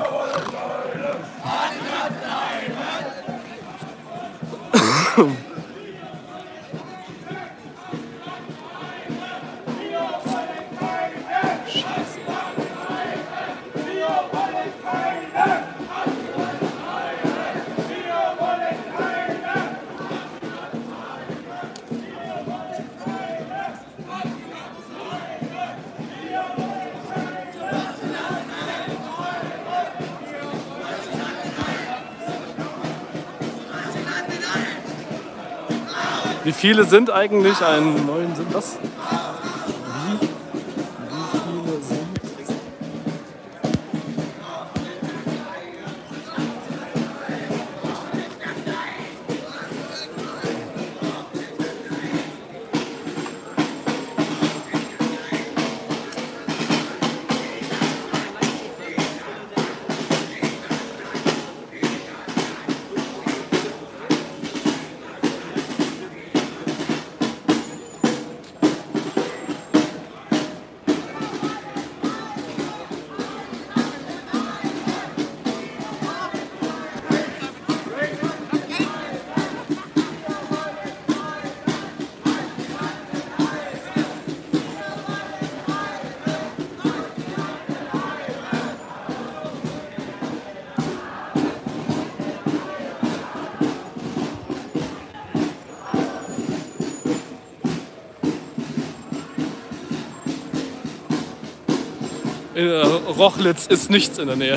Wie viele sind eigentlich? Einen neuen sind das? Wie viele sind? Rochlitz ist nichts in der Nähe.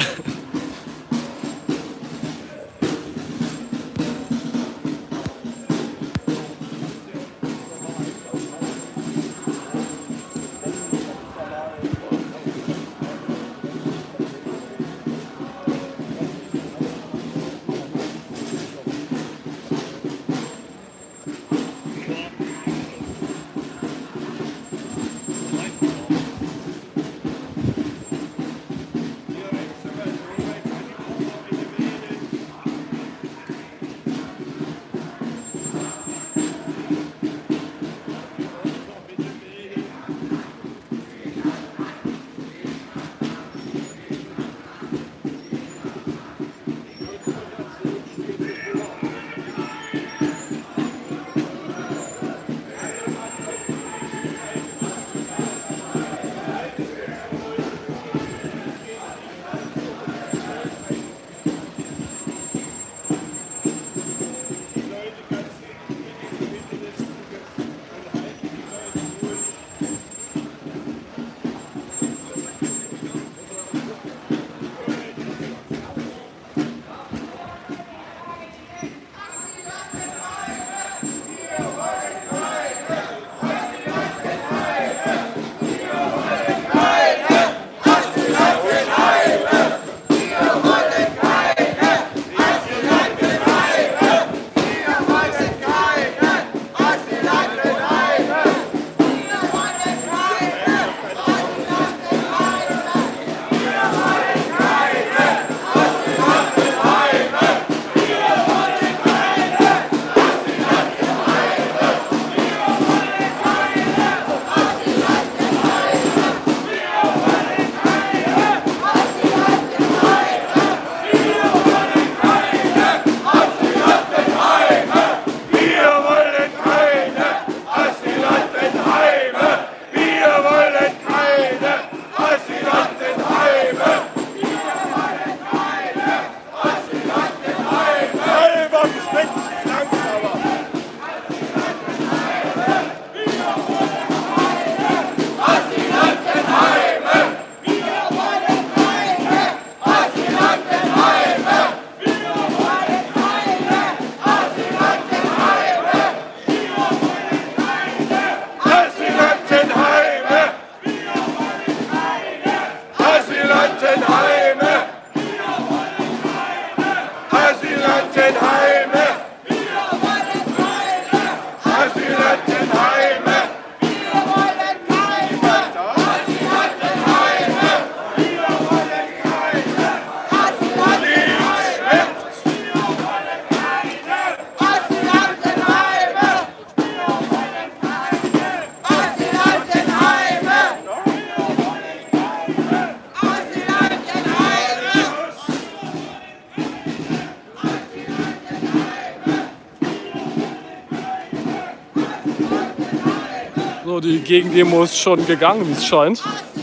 So, die Gegendemo ist schon gegangen, wie es scheint.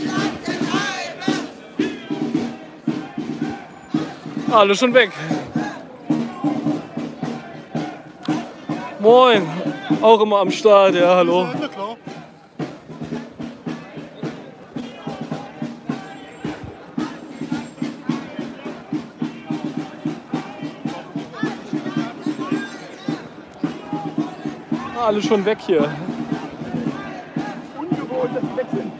Alle schon weg. Moin, auch immer am Start, ja, hallo. alle schon weg hier. Ungewohnt, dass sie weg sind.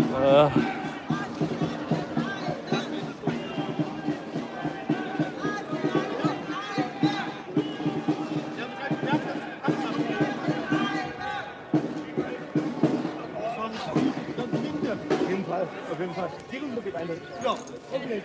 Auf jeden Fall. Die Runde geht eine. Ja, okay.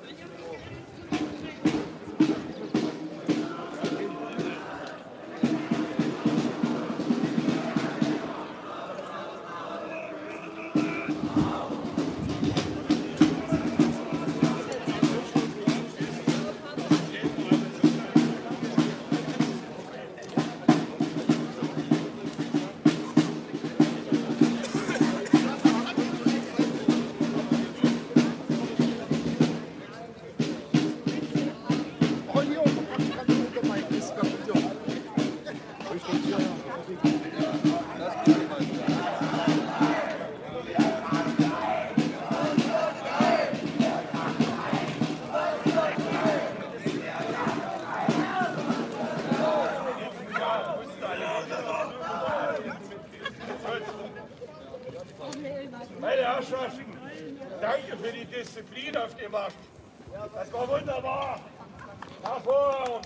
Meine Herrschaften, danke für die Disziplin auf dem Markt. Das war wunderbar. Hervorragend.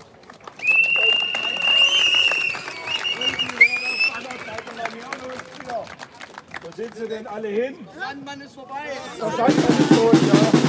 Wo sind sie denn alle hin? Sandmann ist vorbei. Der Sandmann ist tot,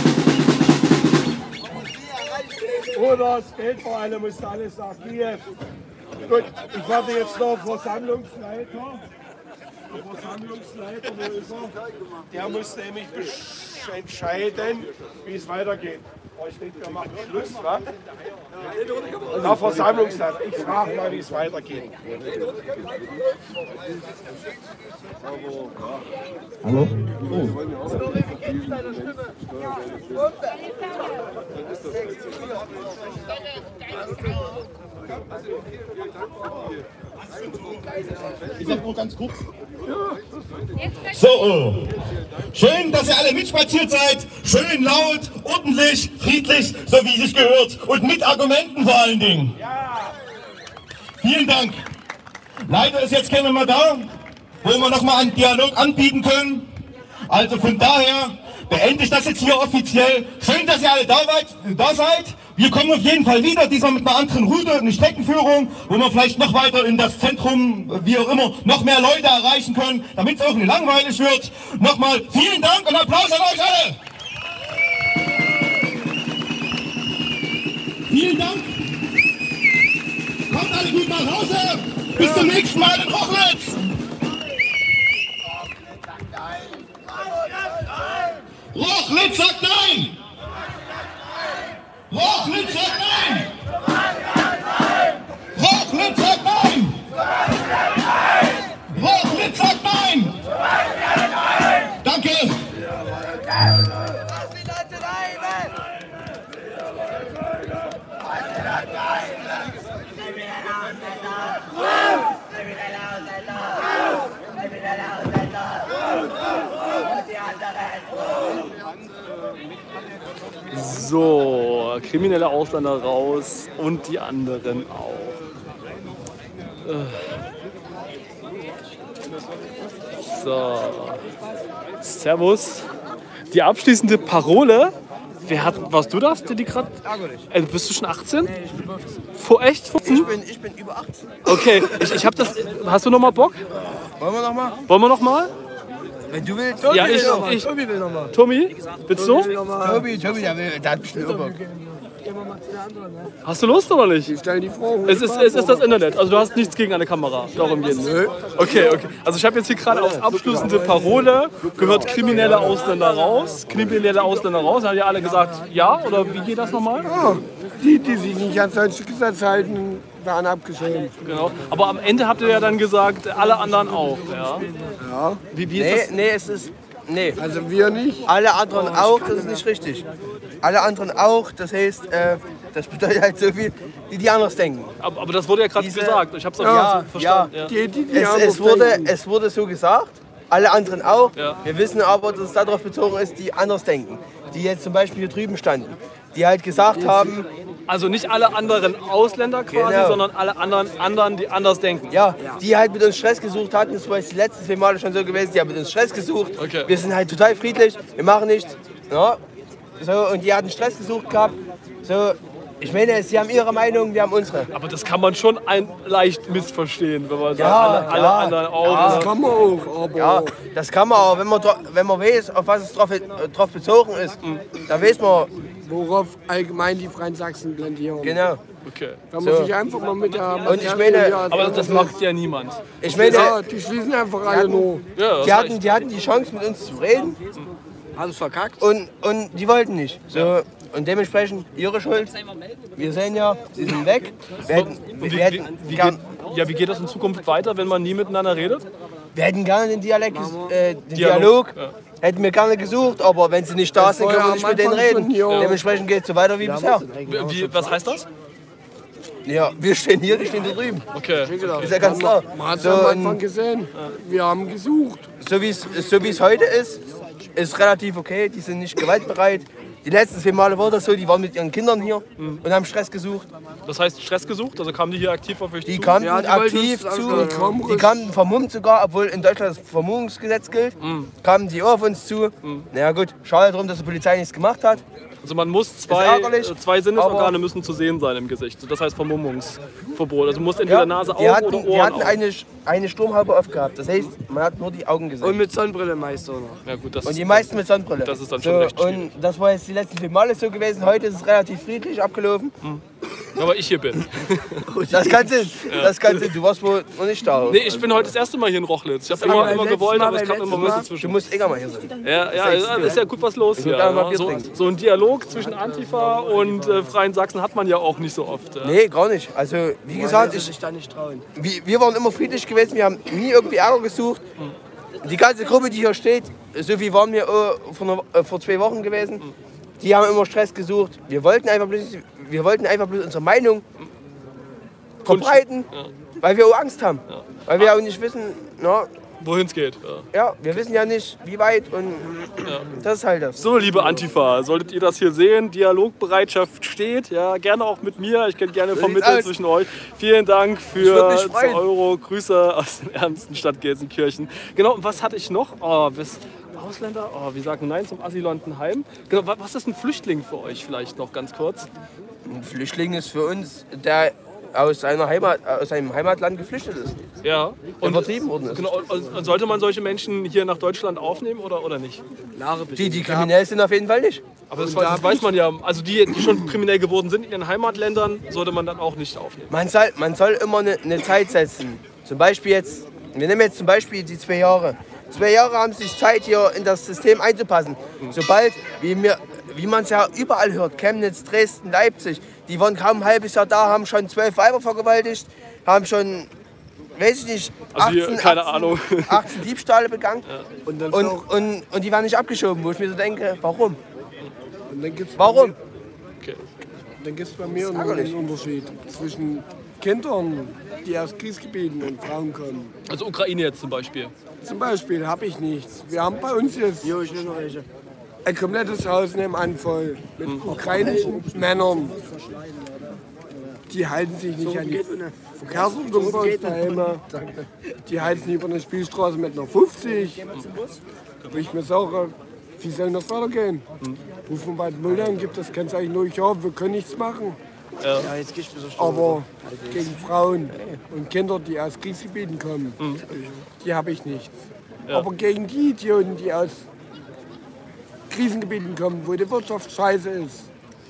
ja. Oder das Geld vor allem musste alles nach Kiew. Gut, ich warte jetzt noch auf Versammlungsleiter. Der Versammlungsleiter, wo ist er? Der muss nämlich entscheiden, wie es weitergeht. Ich denke, wir machen Schluss, wa? Der Versammlungsleiter, ich frage mal, wie es weitergeht. Hallo? Ich sag nur ganz kurz. So, schön, dass ihr alle mitspaziert seid. Schön laut, ordentlich, friedlich, so wie sich gehört. Und mit Argumenten vor allen Dingen. Vielen Dank. Leider ist jetzt keiner mehr da, wo wir nochmal einen Dialog anbieten können. Also von daher beende ich das jetzt hier offiziell. Schön, dass ihr alle da seid. Wir kommen auf jeden Fall wieder, diesmal mit einer anderen Route, eine Streckenführung, wo wir vielleicht noch weiter in das Zentrum, wie auch immer, noch mehr Leute erreichen können, damit es auch nicht langweilig wird. Nochmal vielen Dank und Applaus an euch alle! Vielen Dank! Kommt alle gut nach Hause! Bis zum nächsten Mal in Rochlitz! Rochlitz sagt nein! Rochlitz sagt nein! Rochlitz sagt nein! Rochlitz sagt nein! Danke! So, kriminelle Ausländer raus und die anderen auch. So, Servus. Die abschließende Parole. Warst du das, die gerade? Bist du schon 18? Nee, ich bin 15. Echt? 15? Ich bin über 18. Okay, ich hab das. Hast du noch mal Bock? Wollen wir noch mal? Wollen wir noch mal? Wenn du willst. Ja, Tobi will noch mal. Tommy, willst du? Tobi, der hat bestimmt Bock. Hast du Lust oder nicht? Ich stelle die Frage. Es ist das Internet, also du hast nichts gegen eine Kamera, darum geht's. Okay. Also ich habe jetzt hier gerade als abschließende Parole gehört kriminelle Ausländer raus. Kriminelle Ausländer raus, haben ja alle gesagt ja, oder wie geht das nochmal? Ja, die sich nicht ans deutsche Gesetz halten, werden abgeschrieben. Genau, aber am Ende habt ihr ja dann gesagt, alle anderen auch, ja? Ja. Wie ist das? Nee, es ist... Nee. Also wir nicht. Alle anderen auch, das ist nicht richtig. Alle anderen auch, das heißt, das bedeutet halt so viel, die anders denken. Aber das wurde ja gerade gesagt, ich hab's auch verstanden. Ja. Es wurde so gesagt, alle anderen auch. Ja. Wir wissen aber, dass es darauf bezogen ist, die anders denken. Die jetzt zum Beispiel hier drüben standen. Die halt gesagt haben, Also nicht alle anderen Ausländer quasi, Genau. sondern alle anderen, die anders denken. Ja, die halt mit uns Stress gesucht hatten. Das war jetzt die letzten 2 Male schon so gewesen. Die haben mit uns Stress gesucht. Okay. Wir sind halt total friedlich. Wir machen nichts. Ja. So, und die hatten Stress gesucht gehabt. So, ich meine, sie haben ihre Meinung, wir haben unsere. Aber das kann man schon leicht missverstehen, wenn man Ja, sagt, alle anderen auch. ja. Das kann man auch, aber... Ja, das kann man auch, wenn man weiß, auf was es drauf bezogen ist. Da weiß man... Worauf allgemein die Freien Sachsen plädieren. Genau. Okay. Da muss ich einfach mal mit der... Und ich meine... Aber das macht ja niemand. Ich meine... Ja, die schließen einfach alle nur. Ja, die hatten die Chance, mit uns zu reden. Haben es verkackt. Und die wollten nicht. So, und dementsprechend ihre Schuld. Wir sehen ja, sie sind weg. Wie geht das in Zukunft weiter, wenn man nie miteinander redet? Wir hätten gerne den Dialog. Ja. Hätten wir gerne gesucht, aber wenn sie nicht da sind, können wir nicht mit denen reden. Dementsprechend geht es so weiter wie bisher. Was heißt das? Ja, wir stehen hier, die stehen da drüben. Okay. Ist ja ganz klar. Man hat es am Anfang gesehen. Wir haben gesucht. So wie es heute ist relativ okay. Die sind nicht gewaltbereit. Die letzten 2 Male war das so, die waren mit ihren Kindern hier und haben Stress gesucht. Das heißt Stress gesucht? Also kamen die hier aktiv auf euch zu? Die kamen aktiv zu, die kamen vermummt sogar, obwohl in Deutschland das Vermummungsgesetz gilt, kamen die auch auf uns zu. Naja gut, schade darum, dass die Polizei nichts gemacht hat. Also man muss zwei Sinnesorgane müssen zu sehen sein im Gesicht. Das heißt Vermummungsverbot. Also man muss entweder Nase, Augen oder Ohren Die hatten auf. eine Sturmhaube aufgehabt. Das heißt, man hat nur die Augen gesehen. Und mit Sonnenbrille meist auch noch. Ja, gut, Und die meisten mit Sonnenbrille. Das ist dann schon recht schwierig. Und das war jetzt die letzten 4 Male so gewesen. Heute ist es relativ friedlich abgelaufen. Aber ich hier bin. Das kann sein. Das kann sein. Du warst wohl noch nicht da. Nee, ich bin heute das erste Mal hier in Rochlitz. Ich habe immer gewollt, aber es kam immer ein bisschen zwischen. Du musst eher mal hier sein. Ja, ist ja gut was los hier. Ja. So ein Dialog zwischen Antifa und Freien Sachsen hat man ja auch nicht so oft. Ja. Nee, gar nicht. Also, wie gesagt, sich da nicht trauen. wir waren immer friedlich gewesen. Wir haben nie irgendwie Ärger gesucht. Die ganze Gruppe, die hier steht, so wie waren wir vor 2 Wochen gewesen, die haben immer Stress gesucht. Wir wollten einfach bloß unsere Meinung verbreiten, weil wir auch Angst haben. Weil wir auch nicht wissen, wohin es geht. Ja, wir wissen ja nicht, wie weit und das ist halt das. So, liebe Antifa, solltet ihr das hier sehen, Dialogbereitschaft steht, ja, gerne auch mit mir, ich kann gerne vermitteln zwischen euch. Vielen Dank für 2 Euro, Grüße aus der ärmsten Stadt Gelsenkirchen. Genau, und was hatte ich noch? Ausländer, wir sagen Nein zum Asylantenheim. Genau, was ist ein Flüchtling für euch vielleicht noch ganz kurz? Ein Flüchtling ist für uns, der aus seinem Heimatland geflüchtet ist. Ja. Und vertrieben worden ist. Genau, und sollte man solche Menschen hier nach Deutschland aufnehmen oder nicht? Die kriminell sind, auf jeden Fall nicht. Aber das weiß man ja. Also die schon kriminell geworden sind in ihren Heimatländern, sollte man dann auch nicht aufnehmen. Man soll immer eine Zeit setzen. Zum Beispiel jetzt, wir nehmen jetzt zum Beispiel die 2 Jahre. 2 Jahre haben sich Zeit, hier in das System einzupassen. Sobald, wie man es ja überall hört, Chemnitz, Dresden, Leipzig, die waren kaum ein halbes Jahr da, haben schon 12 Weiber vergewaltigt, haben schon, weiß ich nicht, 18 Diebstahle begangen. Ja. Und die werden nicht abgeschoben, wo ich mir so denke, warum? Warum? Okay. Dann gibt es bei mir einen Unterschied zwischen Kindern, die aus Kriegsgebieten und Frauen kommen. Also Ukraine jetzt zum Beispiel? Zum Beispiel habe ich nichts. Wir haben bei uns jetzt ein komplettes Haus nebenan voll mit ukrainischen Männern. Die halten sich nicht an die Verkehrsordnungsdaheime. Die heizen über eine Spielstraße mit einer 50. Wo ich mir sage, wie soll das weitergehen? Ruf von Bad Müllern gibt das ganz eigentlich nur, ja, wir können nichts machen. Ja, jetzt geht's mir so schlimm. Aber gegen Frauen und Kinder, die aus Kriegsgebieten kommen, die habe ich nichts. Ja. Aber gegen die Idioten, die aus Krisengebieten kommen, wo die Wirtschaft scheiße ist,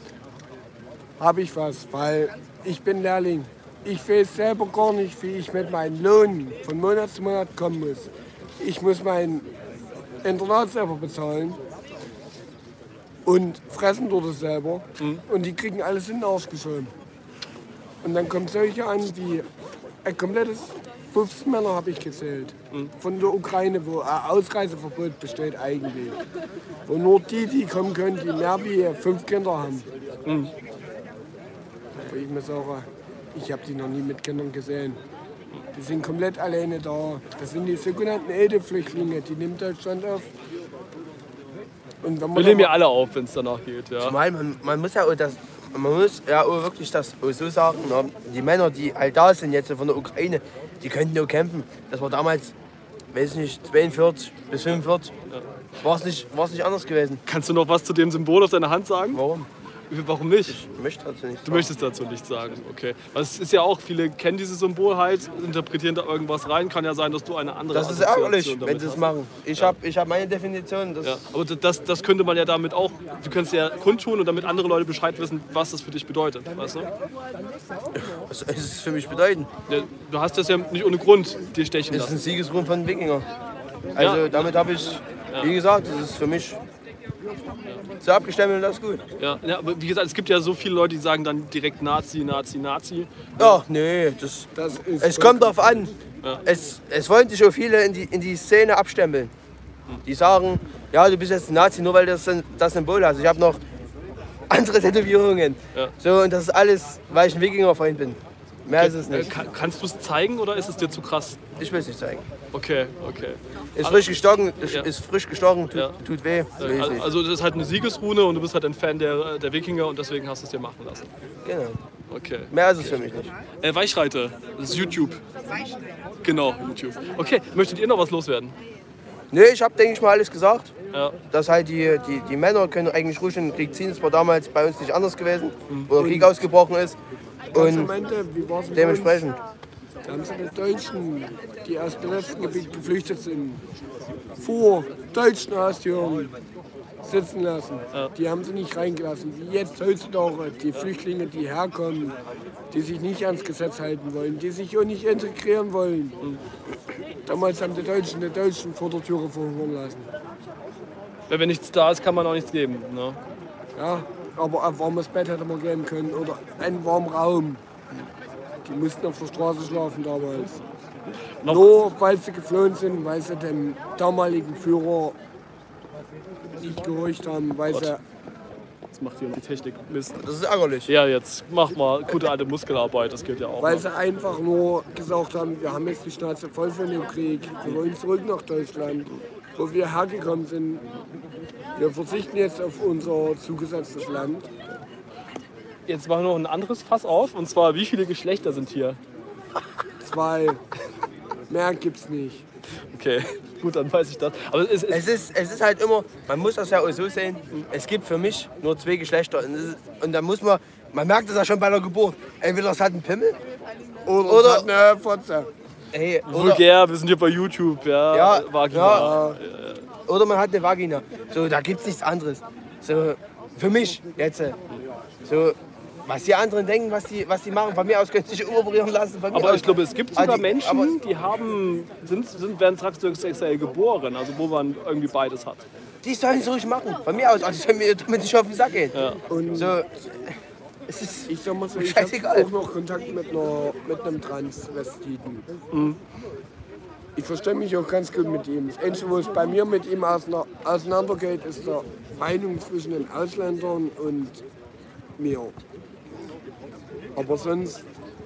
habe ich was, weil ich bin Lehrling. Ich weiß selber gar nicht, wie ich mit meinem Lohn von Monat zu Monat kommen muss. Ich muss mein Internat selber bezahlen und fressen dort selber. Und die kriegen alles in den Arsch geschoben. Und dann kommen solche an, die ein komplettes 15 Männer habe ich gezählt. Von der Ukraine, wo ein Ausreiseverbot besteht eigentlich. Wo nur die kommen können, die mehr wie 5 Kinder haben. Wo ich mir sage, ich habe die noch nie mit Kindern gesehen. Die sind komplett alleine da. Das sind die sogenannten Ede-Flüchtlinge, die nimmt Deutschland auf. Und wenn wir nehmen ja alle auf, wenn es danach geht. Ja. Zumal man muss ja auch man muss ja auch wirklich das auch so sagen, ne? Die Männer, die halt da sind jetzt von der Ukraine, die könnten nur kämpfen. Das war damals, weiß nicht, 42 bis 45. War es nicht anders gewesen. Kannst du noch was zu dem Symbol auf deiner Hand sagen? Warum? Warum nicht? Ich möchte dazu nichts sagen. Du möchtest dazu nichts sagen, okay. Weil es ist ja auch, viele kennen dieses Symbol halt, interpretieren da irgendwas rein. Kann ja sein, dass du eine andere Das ist ärgerlich, wenn sie es machen. Ich hab meine Definition. Ja, aber das könnte man ja damit auch, du könntest ja kundtun und damit andere Leute Bescheid wissen, was das für dich bedeutet, weißt du? Was soll es für mich bedeuten? Ja, du hast das ja nicht ohne Grund dir stechen lassen. Das ist ein Siegesruhm von Wikinger. Also ja, damit habe ich, wie gesagt, das ist für mich so abgestimmt und das ist gut. Ja, aber wie gesagt, es gibt ja so viele Leute, die sagen dann direkt Nazi, Nazi, Nazi. Ach nee, es kommt drauf an. Ja. Es wollen sich auch viele in die Szene abstempeln. Die sagen, ja, du bist jetzt ein Nazi, nur weil du das Symbol hast. Ich habe noch andere Tätowierungen. Ja. So, und das ist alles, weil ich ein Wikingerfreund bin. Mehr ist es nicht. Kannst du es zeigen oder ist es dir zu krass? Ich will es nicht zeigen. Okay. Ist frisch gestochen, tut weh. Also das ist halt eine Siegesrune und du bist halt ein Fan der Wikinger und deswegen hast du es dir machen lassen. Genau. Okay. Mehr ist es für mich nicht. Weichreiter, das ist YouTube. Genau, YouTube. Okay, möchtet ihr noch was loswerden? Nee, ich habe, denke ich mal, alles gesagt. Ja. Dass halt die Männer können eigentlich ruhig in den Krieg ziehen. Das war damals bei uns nicht anders gewesen, wo der Krieg ausgebrochen ist. Und dementsprechend. Da haben sie die Deutschen, die aus dem letzten Gebiet geflüchtet sind, vor deutschen Haustüren sitzen lassen. Ja. Die haben sie nicht reingelassen. Wie jetzt heutzutage die Flüchtlinge, die herkommen, die sich nicht ans Gesetz halten wollen, die sich auch nicht integrieren wollen. Damals haben die Deutschen vor der Türe verhungern lassen. Wenn nichts da ist, kann man auch nichts geben. Ne? Ja, aber ein warmes Bett hätte man geben können oder einen warmen Raum. Die mussten auf der Straße schlafen damals. Nur weil sie geflohen sind, weil sie dem damaligen Führer nicht gehorcht haben, weil sie... Jetzt macht hier die Technik Mist. Das ist ärgerlich. Ja, jetzt mach mal gute alte Muskelarbeit, das geht ja auch. Weil sie einfach nur gesagt haben, wir haben jetzt die Schnauze voll von dem Krieg, wir wollen zurück nach Deutschland, wo wir hergekommen sind. Wir verzichten jetzt auf unser zugesetztes Land. Jetzt machen wir noch ein anderes Fass auf, und zwar, wie viele Geschlechter sind hier? 2. Mehr gibt's nicht. Okay, gut, dann weiß ich das. Aber es ist halt immer, man muss das ja auch so sehen, es gibt für mich nur 2 Geschlechter. Und dann muss man merkt das ja schon bei der Geburt. Entweder es hat einen Pimmel oder es hat eine Fotze. Hey, vulgär, wir sind hier bei YouTube, ja Vagina. Ja. Oder man hat eine Vagina. So, da gibt's nichts anderes. So, für mich jetzt. So, was die anderen denken, was die machen, von mir aus können sie sich umoperieren lassen. Aber ich glaube, es gibt sogar Menschen, die werden transsexuell geboren, also wo man irgendwie beides hat. Die sollen es ruhig machen, von mir aus. Also, mir damit nicht auf den Sack gehen. Ja. Und so, es ist ich sag mal so, ich habe auch noch Kontakt mit einem Transvestiten. Mhm. Ich verstehe mich auch ganz gut mit ihm. Das Einzige, wo es bei mir mit ihm auseinandergeht, ist die Meinung zwischen den Ausländern und mir. Aber sonst...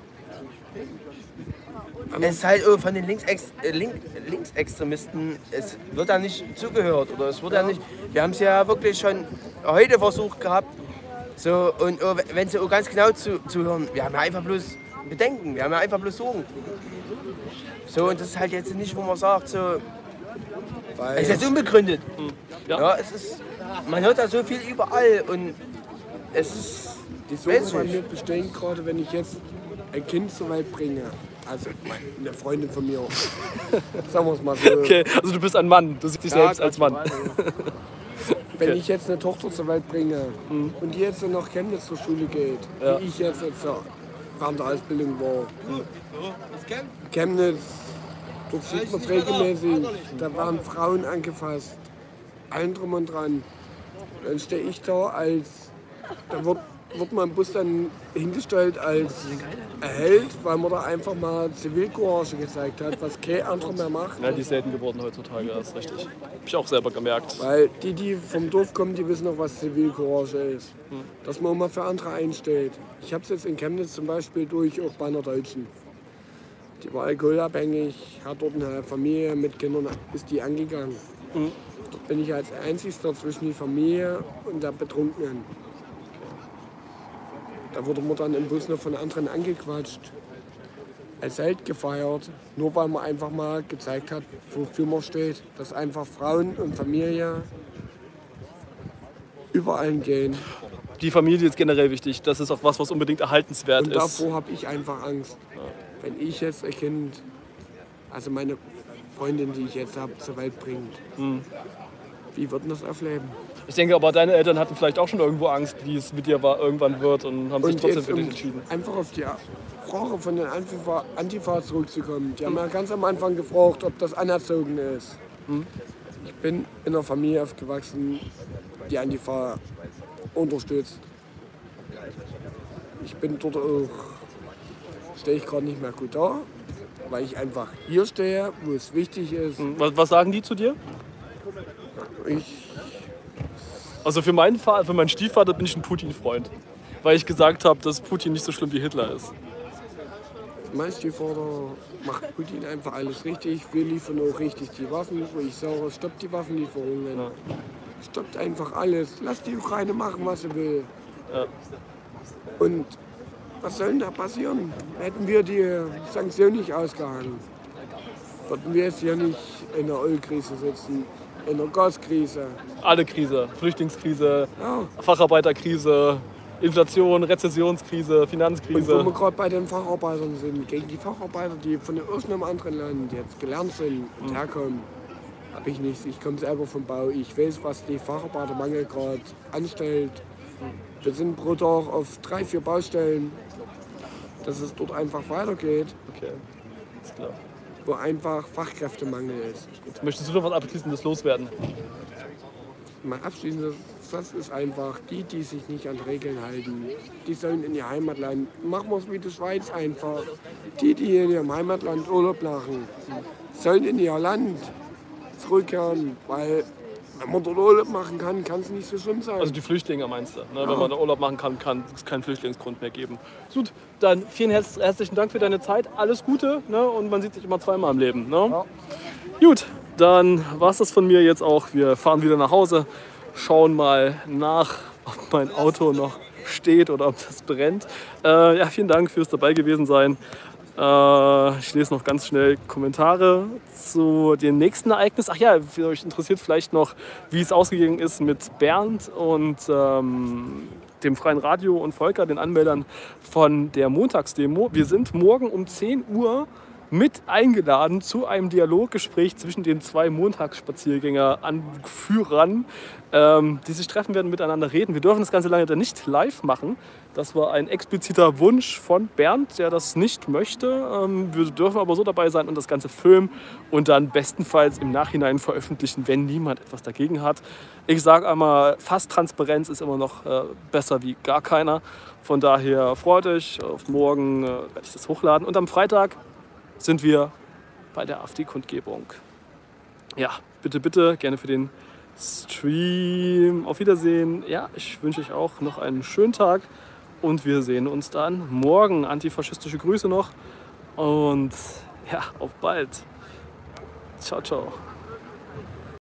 Es ist halt von den Linksextremisten, es wird da nicht zugehört. Oder es wird ja nicht, wir haben es ja wirklich schon heute versucht gehabt. So, und wenn sie auch ganz genau zuhören, wir haben ja einfach bloß Bedenken, wir haben ja einfach bloß Sorgen. So, und das ist halt jetzt nicht, wo man sagt, so, es ist jetzt unbegründet. Ja, es ist, man hört da so viel überall und es ist... Die Sorgen von mir bestehen gerade, wenn ich jetzt ein Kind zur Welt bringe. Also eine Freundin von mir. Sagen wir es mal so. Okay, also du bist ein Mann, du siehst dich selbst als Mann. Wenn ich jetzt eine Tochter zur Welt bringe und die jetzt nach Chemnitz zur Schule geht, wie ich jetzt während der Ausbildung war. Chemnitz, dort sieht man es regelmäßig, da werden Frauen angefasst, allen drum und dran. Dann stehe ich da da wird mein Bus dann hingestellt als Held, weil man da einfach mal Zivilcourage gezeigt hat, was kein anderer mehr macht. Ja, die ist selten geworden heutzutage, das ist richtig. Hab ich auch selber gemerkt. Weil die vom Dorf kommen, die wissen auch, was Zivilcourage ist. Dass man immer für andere einsteht. Ich habe es jetzt in Chemnitz zum Beispiel durch, auch bei einer Deutschen. Die war alkoholabhängig, hat dort eine Familie mit Kindern, ist die angegangen. Dort bin ich als Einzigster zwischen die Familie und der Betrunkenen. Da wurde man dann im Bus noch von anderen angequatscht. Als Held gefeiert, nur weil man einfach mal gezeigt hat, wofür man steht. Dass einfach Frauen und Familie über allen gehen. Die Familie ist generell wichtig. Das ist auch was unbedingt erhaltenswert und ist. Davor habe ich einfach Angst. Wenn ich jetzt ein Kind, also meine Freundin, die ich jetzt habe, zur Welt bringt, wie wird denn das aufleben? Ich denke aber, deine Eltern hatten vielleicht auch schon irgendwo Angst, wie es mit dir irgendwann wird und haben sich trotzdem für dich entschieden. Einfach auf die Frage von den Antifa zurückzukommen. Die haben ja ganz am Anfang gefragt, ob das anerzogen ist. Ich bin in einer Familie aufgewachsen, die Antifa unterstützt. Ich bin dort auch, stehe ich gerade nicht mehr gut da, weil ich einfach hier stehe, wo es wichtig ist. Was sagen die zu dir? Also für meinen Stiefvater bin ich ein Putin-Freund, weil ich gesagt habe, dass Putin nicht so schlimm wie Hitler ist. Mein Stiefvater macht Putin einfach alles richtig. Wir liefern auch richtig die Waffen, wo ich sage, stoppt die Waffenlieferungen. Ja. Stoppt einfach alles. Lasst die Ukraine machen, was sie will. Ja. Und was soll denn da passieren? Hätten wir die Sanktionen nicht ausgehangen, würden wir jetzt hier nicht in der Ölkrise sitzen, in der Gaskrise. Alle Krise. Flüchtlingskrise, Facharbeiterkrise, Inflation, Rezessionskrise, Finanzkrise. Und wo wir gerade bei den Facharbeitern sind, gegen die Facharbeiter, die von irgendeinem anderen Land jetzt gelernt sind und herkommen, habe ich nichts. Ich komme selber vom Bau. Ich weiß, was die Facharbeitermangel gerade anstellt. Wir sind pro Tag auf 3, 4 Baustellen, dass es dort einfach weitergeht. Okay, ist klar. Wo einfach Fachkräftemangel ist. Jetzt möchtest du noch was Abschließendes loswerden? Mein abschließendes Satz ist einfach, die sich nicht an Regeln halten, die sollen in ihr Heimatland. Machen wir es wie die Schweiz einfach. Die in ihrem Heimatland Urlaub machen, sollen in ihr Land zurückkehren, weil wenn man dort Urlaub machen kann, kann es nicht so schlimm sein. Also die Flüchtlinge meinst du? Ne? Ja. Wenn man da Urlaub machen kann es keinen Flüchtlingsgrund mehr geben. Gut, dann vielen herzlichen Dank für deine Zeit. Alles Gute, ne? Und man sieht sich immer zweimal im Leben. Ne? Ja. Gut, dann war es das von mir jetzt auch. Wir fahren wieder nach Hause, schauen mal nach, ob mein Auto noch steht oder ob das brennt. Ja, vielen Dank fürs dabei gewesen sein. Ich lese noch ganz schnell Kommentare zu dem nächsten Ereignis. Ach ja, für euch interessiert vielleicht noch, wie es ausgegangen ist mit Bernd und dem Freien Radio und Volker, den Anmeldern von der Montagsdemo. Wir sind morgen um 10 Uhr mit eingeladen zu einem Dialoggespräch zwischen den 2 Montagsspaziergänger-Anführern, die sich treffen werden, miteinander reden. Wir dürfen das Ganze leider nicht live machen. Das war ein expliziter Wunsch von Bernd, der das nicht möchte. Wir dürfen aber so dabei sein und das Ganze filmen und dann bestenfalls im Nachhinein veröffentlichen, wenn niemand etwas dagegen hat. Ich sage einmal, fast Transparenz ist immer noch besser wie gar keiner. Von daher freut euch, auf morgen werde ich das hochladen. Und am Freitag sind wir bei der AfD-Kundgebung. Ja, bitte, bitte, gerne für den Stream. Auf Wiedersehen. Ja, ich wünsche euch auch noch einen schönen Tag und wir sehen uns dann morgen. Antifaschistische Grüße noch und ja, auf bald. Ciao, ciao.